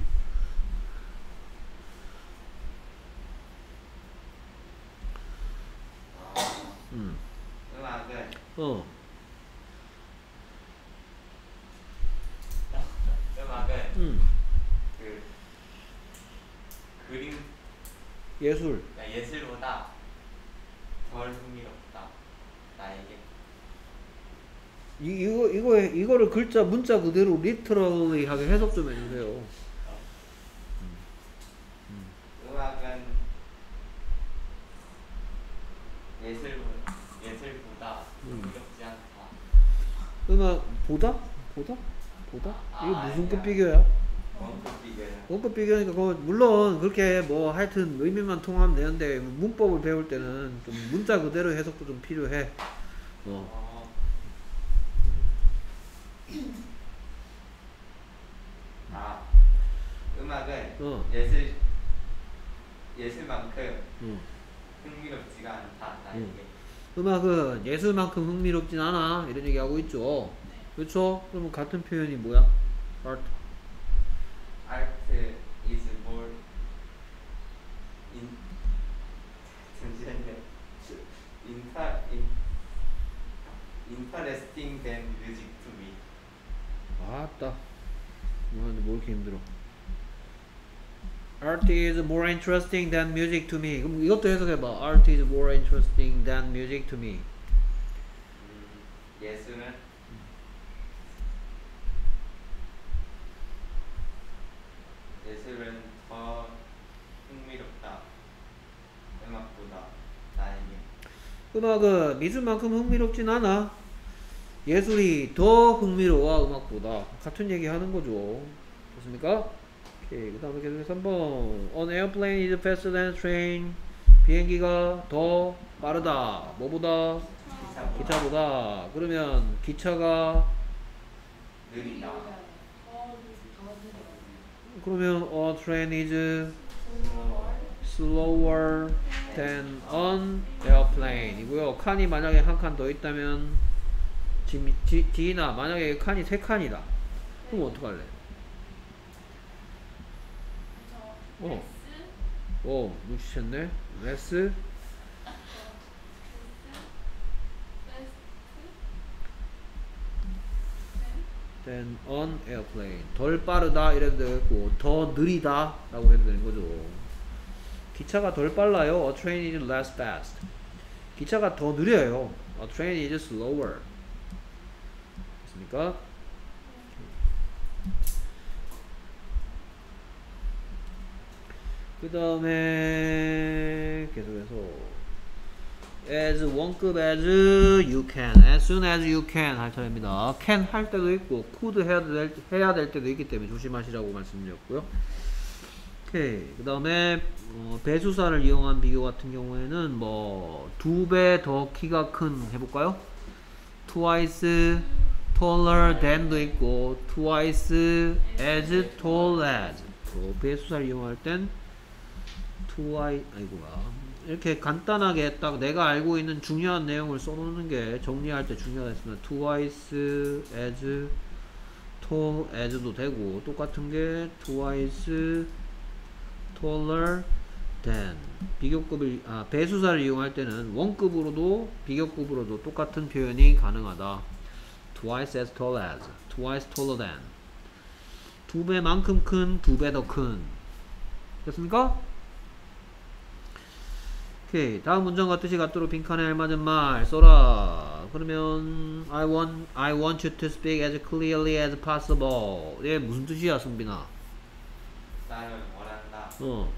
음. 음악은 어. 음악은 음. 그 그림 예술. 그러니까 예술보다 덜 흥미롭다 나에게. 이, 이거, 이거, 이거를 글자, 문자 그대로 literally 하게 해석 좀 해주세요. 음악은 예술 예술보다 음. 흥미롭지 않다. 음악, 보다? 보다? 보다? 아, 이거 무슨 아니야. 급 비교야? 원급 비교야. 원급 비교니까, 그거 물론 그렇게 뭐 하여튼 의미만 통하면 되는데, 문법을 배울 때는 좀 문자 그대로 해석도 좀 필요해. 어. 어. 아, 음악은 어. 예술 예술만큼 어. 흥미롭지가 않다 나에게. 음. 음악은 예술만큼 흥미롭진 않아. 이런 얘기 하고 있죠. 그렇죠? 그러면 같은 표현이 뭐야? art. Art is more in 잠시만요. Inter, in, interesting than music to me. 아따. 뭐 하는데 뭐 이렇게 힘들어. Art is more interesting than music to me. 그럼 이것도 해석해봐. Art is more interesting than music to me. 음, 예술은 예술은 더 흥미롭다 음악보다 나에게. 음악은 미술만큼 흥미롭진 않아. 예술이 더 흥미로워 음악보다. 같은 얘기 하는 거죠. 좋습니까? 오케이. 그 다음에 계속해서 삼 번. An airplane is faster than a train. 비행기가 더 빠르다. 뭐보다? 기차보다 기차보다. 그러면 기차가 느리다. 그러면 a train is slower than an airplane 이고요. 칸이 만약에 한 칸 더 있다면 지, 지, 지인아 만약에 칸이 세 칸이다. 그럼 어떡할래? 어, 어, 눈치챘네. less than an airplane. 덜 빠르다 이래도 되겠고 더 느리다 라고 해도 되는 거죠. 기차가 덜 빨라요. A train is less fast. 기차가 더 느려요. A train is slower. 됐습니까? 그 다음에 계속해서 as 원급 as you can, as soon as you can 할 차례입니다. can 할 때도 있고 could 해야 될, 해야 될 때도 있기 때문에 조심하시라고 말씀드렸고요. 오케이. 그 다음에 어, 배수사를 이용한 비교 같은 경우에는 뭐 두 배 더 키가 큰 해볼까요? twice taller than도 있고 twice as tall as. 또 배수사를 이용할 땐 twice 아이고야 이렇게 간단하게 딱 내가 알고 있는 중요한 내용을 써놓는 게 정리할 때 중요하겠습니다. twice as tall as도 되고 똑같은 게 twice taller than 비교급을 아 배수사를 이용할 때는 원급으로도 비교급으로도 똑같은 표현이 가능하다. twice as tall as, twice taller than 두 배만큼 큰, 두 배 더 큰. 됐습니까? 오케이. 다음 문장과 뜻이 같도록 빈칸에 알맞은 말 써라. 그러면 I want I want you to speak as clearly as possible. 얘 무슨 뜻이야, 승빈아? 나는 원한다. 어.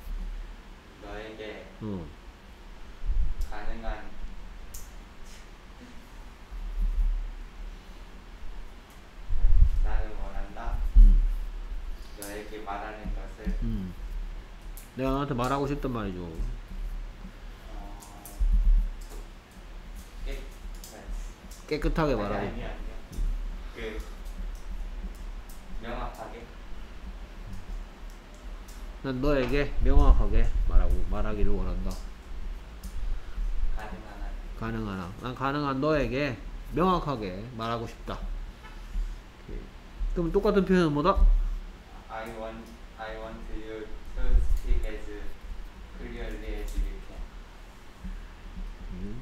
너에게 어. 가능한 나는 원한다. 음. 너에게 말하는 것을 음. 내가 너한테 말하고 싶단 말이죠. 어, 깨, 깨끗하게 아니, 말하고. 아니, 아니요. 그 명확하게 난 너에게 명확하게 말하고 말하기를 원한다. 가능한 한 가능한 한. 난 가능한 너에게 명확하게 말하고 싶다. 오케이. 그럼 똑같은 표현은 뭐다? I want I want you to speak as clearly as you can. 음,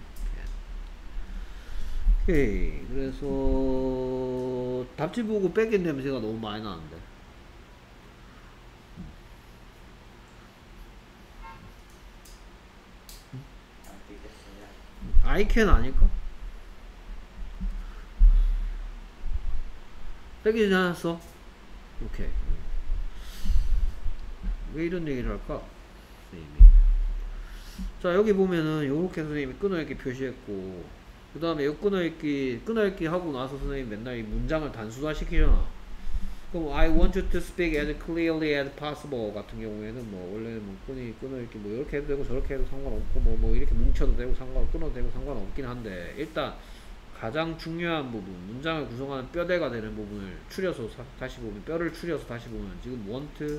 오케이. 그래서 답지 보고 뺏긴 냄새가 너무 많이 나는데. 안 되겠어요. I can 아닐까? 뺏기지 않았어? 오케이. 왜 이런 얘기를 할까? 선생님이. 자, 여기 보면은 요렇게 선생님이 끊어읽기 표시했고 그 다음에 요 끊어읽기 끊어읽기 하고 나서 선생님이 맨날 이 문장을 단순화 시키잖아. 그럼 I want you to speak as clearly as possible 같은 경우에는 뭐 원래는 뭐 끊이 끊어읽기 뭐 이렇게 해도 되고 저렇게 해도 상관없고 뭐 뭐 이렇게 뭉쳐도 되고 상관 끊어도 되고 상관없긴 한데 일단 가장 중요한 부분 문장을 구성하는 뼈대가 되는 부분을 추려서 사, 다시 보면 뼈를 추려서 다시 보면 지금 want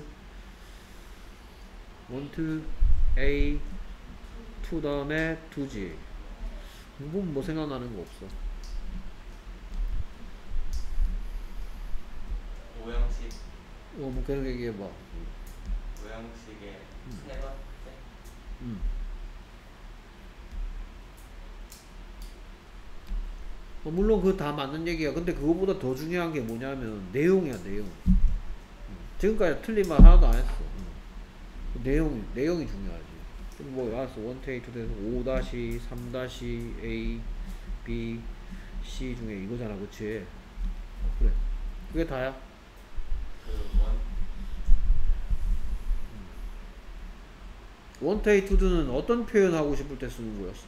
want A to 다음에 to지 이 부분 뭐 생각나는 거 없어. 오형식 어, 뭐 계속 얘기해봐. 오형식의 음. 세 번째 음. 어, 물론 그거 다 맞는 얘기야. 근데 그거보다 더 중요한 게 뭐냐면 내용이야, 내용. 음. 지금까지 틀린 말 하나도 안 했어. 음. 그 내용, 내용이 중요하지. 그럼 뭐 알았어. 일 테이 투 돼서 오 삼 A B C 중에 이거잖아, 그치? 어, 그래. 그게 다야. 그원 원 테이 투는 어떤 표현 하고 싶을 때 쓰는 거였어?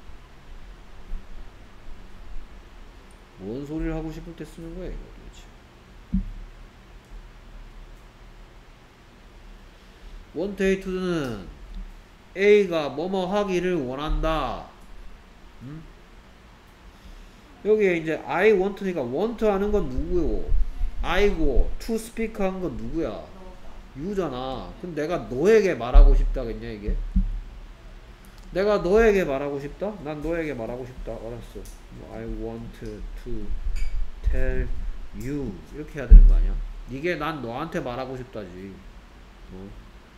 뭔 소리를 하고 싶을 때 쓰는 거야, 이거 도대체? 원 테이 투는 A가 뭐뭐 하기를 원한다. 음? 여기에 이제 I want니까 want 하는 건 누구요? I고 to speak 하는 건 누구야? you잖아. 그럼 내가 너에게 말하고 싶다겠냐 이게? 내가 너에게 말하고 싶다? 난 너에게 말하고 싶다. 알았어. I want to tell you 이렇게 해야 되는 거 아니야? 이게 난 너한테 말하고 싶다지. 어?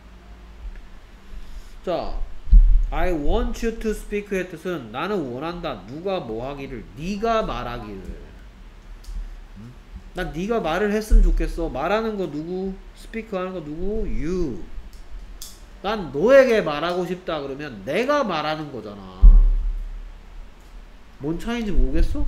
자, I want you to speak의 뜻은 나는 원한다. 누가 뭐 하기를? 네가 말하기를. 음? 난 네가 말을 했으면 좋겠어. 말하는 거 누구? speak 하는 거 누구? you. 난 너에게 말하고 싶다 그러면 내가 말하는 거잖아. 뭔 차이인지 모르겠어?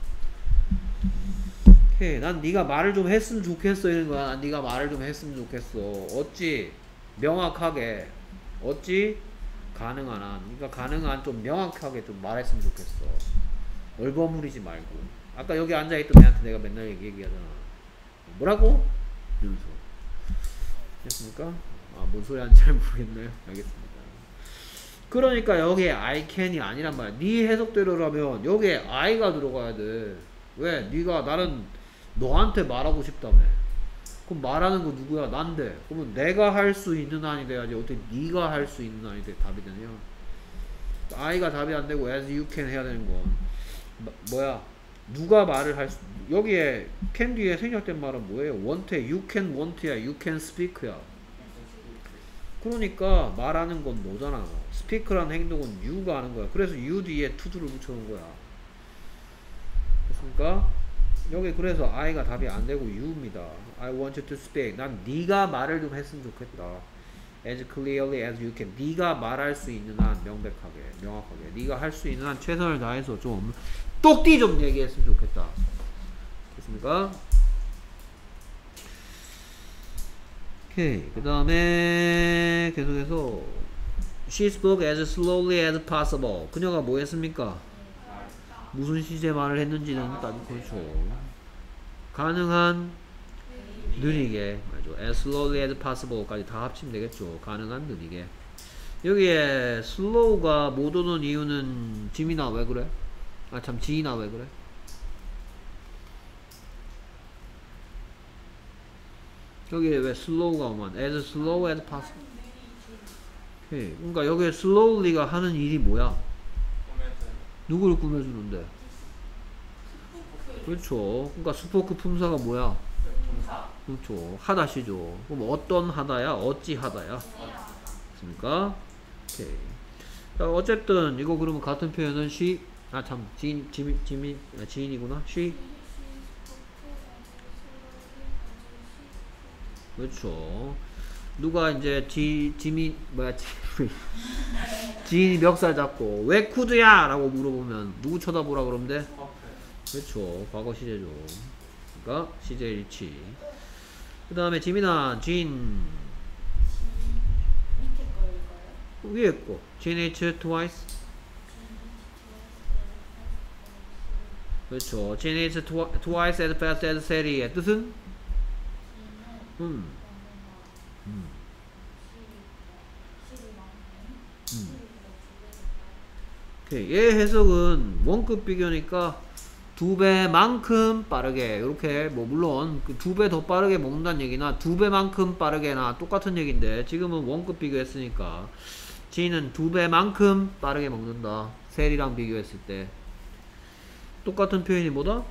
오케이. 난 네가 말을 좀 했으면 좋겠어 이런 거야. 난 네가 말을 좀 했으면 좋겠어. 어찌 명확하게 어찌 가능한 한 그러니까 가능한 좀 명확하게 좀 말했으면 좋겠어. 얼버무리지 말고. 아까 여기 앉아있던 애한테 내가 맨날 얘기, 얘기하잖아. 뭐라고? 이러면서. 됐습니까? 아, 뭔 소리 하는지 잘 모르겠네요. 알겠습니다. 그러니까 여기에 I can이 아니란 말이야. 네 해석대로라면 여기에 I가 들어가야 돼. 왜? 네가 나는 너한테 말하고 싶다며. 그럼 말하는 거 누구야? 난데. 그러면 내가 할 수 있는 한이 돼야지. 어떻게 네가 할 수 있는 한이 돼? 답이 되냐? I가 답이 안 되고 as you can 해야 되는 건 뭐, 뭐야? 누가 말을 할 수, 여기에 can 뒤에 생략된 말은 뭐예요? want에 you can want야, you can speak야. 그러니까 말하는 건 너잖아. speak라는 행동은 you가 하는 거야. 그래서 you 뒤에 to를 붙여놓은 거야. 됐습니까? 여기 그래서 I가 답이 안 되고 you입니다. I want you to speak. 난 네가 말을 좀 했으면 좋겠다. as clearly as you can. 네가 말할 수 있는 한 명백하게, 명확하게. 네가 할 수 있는 한 최선을 다해서 좀 똑띠 좀 얘기했으면 좋겠다. 됐습니까? 오케이. 그 다음에 계속해서 She spoke as slowly as possible. 그녀가 뭐 했습니까? 무슨 시제 말을 했는지는 따지고 그렇죠. 가능한 느리게 말이죠. as slowly as possible까지 다 합치면 되겠죠. 가능한 느리게. 여기에 slow가 못 오는 이유는 짐이나 왜 그래? 아 참 지이나 왜 그래? 여기에 왜 slow가 오면 as slow as possible. 오케이. 그러니까 여기에 slowly가 하는 일이 뭐야? 누구를 꾸며주는데? 그렇죠. 그러니까 스포크 품사가 뭐야? 그렇죠. 하다시죠. 그럼 어떤 하다야? 어찌 하다야? 됐습니까? 오케이. 자, 어쨌든 이거 그러면 같은 표현은 she 아 참 지인 지민 지민 아, 지인이구나. she 그렇죠. 누가 이제 지 지민 뭐야 지, 지인이 멱살 잡고 왜 쿠드야? 라고 물어보면 누구 쳐다보라 그러면 돼? 그렇죠. 과거 시제죠. 그러니까 시제 일치. 그 다음에 지민아 진 위에 거 진 H twice 그렇죠. 진 H twice as fast as Sally의 뜻은? 음. 음. 음. 오케이. 얘 해석은 원급 비교니까 두 배만큼 빠르게 이렇게 뭐 물론 두 배 더 빠르게 먹는다는 얘기나 두 배만큼 빠르게나 똑같은 얘기인데 지금은 원급 비교했으니까 지는 두 배만큼 빠르게 먹는다. 셀이랑 비교했을 때 똑같은 표현이 뭐다?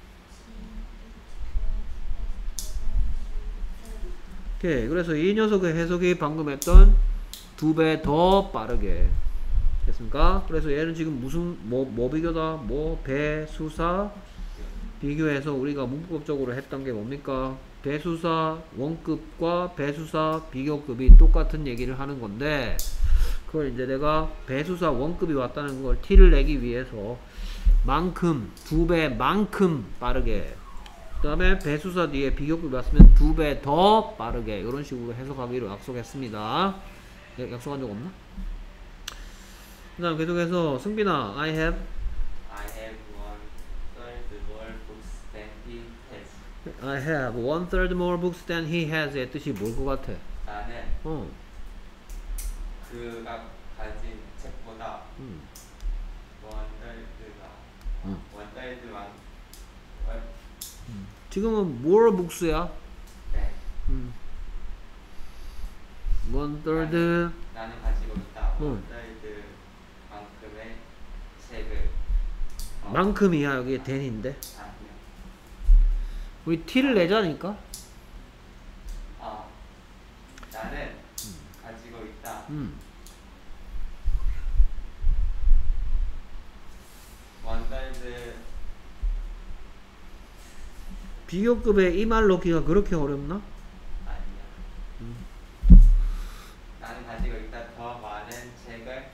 오케이. 그래서 이 녀석의 해석이 방금 했던 두 배 더 빠르게 됐습니까? 그래서 얘는 지금 무슨 뭐, 뭐 비교다? 뭐 배수사 비교해서 우리가 문법적으로 했던 게 뭡니까? 배수사 원급과 배수사 비교급이 똑같은 얘기를 하는 건데 그걸 이제 내가 배수사 원급이 왔다는 걸 티를 내기 위해서 만큼 두 배만큼 빠르게 그 다음에 배수사 뒤에 비교급이 왔으면 두 배 더 빠르게 이런 식으로 해석하기로 약속했습니다. 네, 약속한 적 없나? 그 다음 계속해서 승빈아 I have I have one third more books than he has. I have one third more books than he has 의 뜻이 뭘 것 같아? 나는 어. 그가 음. 원더드가 음. 원더드만 원 음. 지금은 more books야. 네. 음. one third. 나는 가지고 있다. 응. 원더드만큼의 책을. 어, 만큼이야. 여기 then인데. 아니요. 우리 t를 내자니까. 어, 나는 가지고 있다. 음. 원더드 비교급에 이 말 넣기가 그렇게 어렵나? 아니요. 음. 나는 가지고 있다. 더 많은 책을.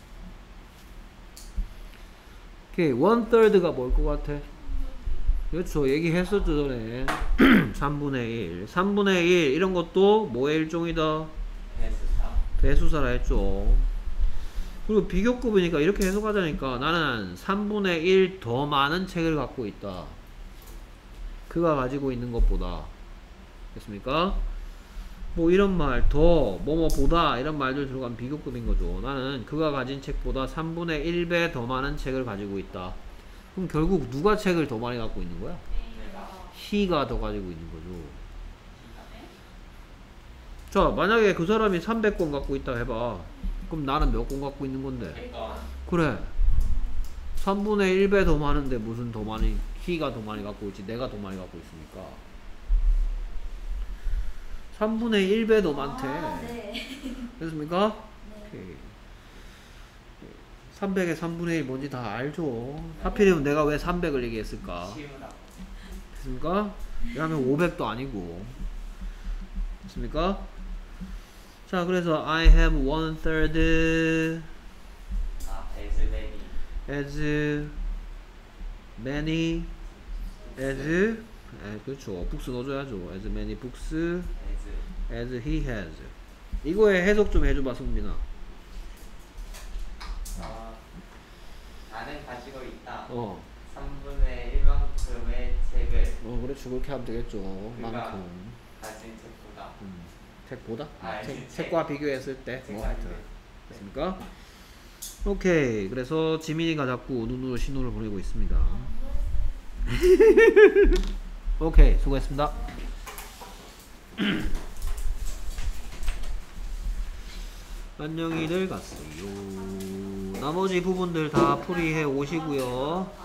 오케이. one third가 뭘 것 같아? 그렇죠. 얘기했었죠 전에. 삼분의 일. 삼분의 일 이런 것도 뭐의 일종이다? 배수사. 배수사라 했죠. 그리고 비교급이니까 이렇게 해석하자니까 나는 삼분의 일 더 많은 책을 갖고 있다. 그가 가지고 있는 것보다. 됐습니까? 뭐 이런 말, 더, 뭐뭐보다 이런 말들 들어간 비교급인 거죠. 나는 그가 가진 책보다 삼분의 일 배 더 많은 책을 가지고 있다. 그럼 결국 누가 책을 더 많이 갖고 있는 거야? 내가. he가 더 가지고 있는 거죠. 자, 만약에 그 사람이 삼백 권 갖고 있다 해봐. 그럼 나는 몇 권 갖고 있는 건데? 이거. 그래. 삼분의 일 배 더 많은데 무슨 더 많이, he가 더 많이 갖고 있지 내가 더 많이 갖고 있으니까. 삼분의 일 배 더 많대. 아, 네. 됐습니까? 네. 오케이. 삼백의 삼분의 일 뭔지 다 알죠? 하필이면 내가 왜 삼백을 얘기했을까? 쉬우라고. 됐습니까? 왜냐면 오백도 아니고. 됐습니까? 자, 그래서 I have one third 아, as many. as many as 에, 그렇죠. books 넣어줘야죠. as many books as as he has. 이거에 해석 좀 해줘봐, 승민아. 어, 나는 가지고 있다. 어, 삼분의 일만큼의 책을 어, 그렇죠. 그렇게 하면 되겠죠. 그가 만큼. 가진 책보다. 음, 책보다? 아, 책, 책. 책과 비교했을 때. 뭐 책과 하여튼. 비교해. 됐습니까? 오케이. 그래서 지민이가 자꾸 눈으로 신호를 보내고 있습니다. 오케이. 수고했습니다. 안녕히들 갔어요. 나머지 부분들 다 풀이해 오시고요.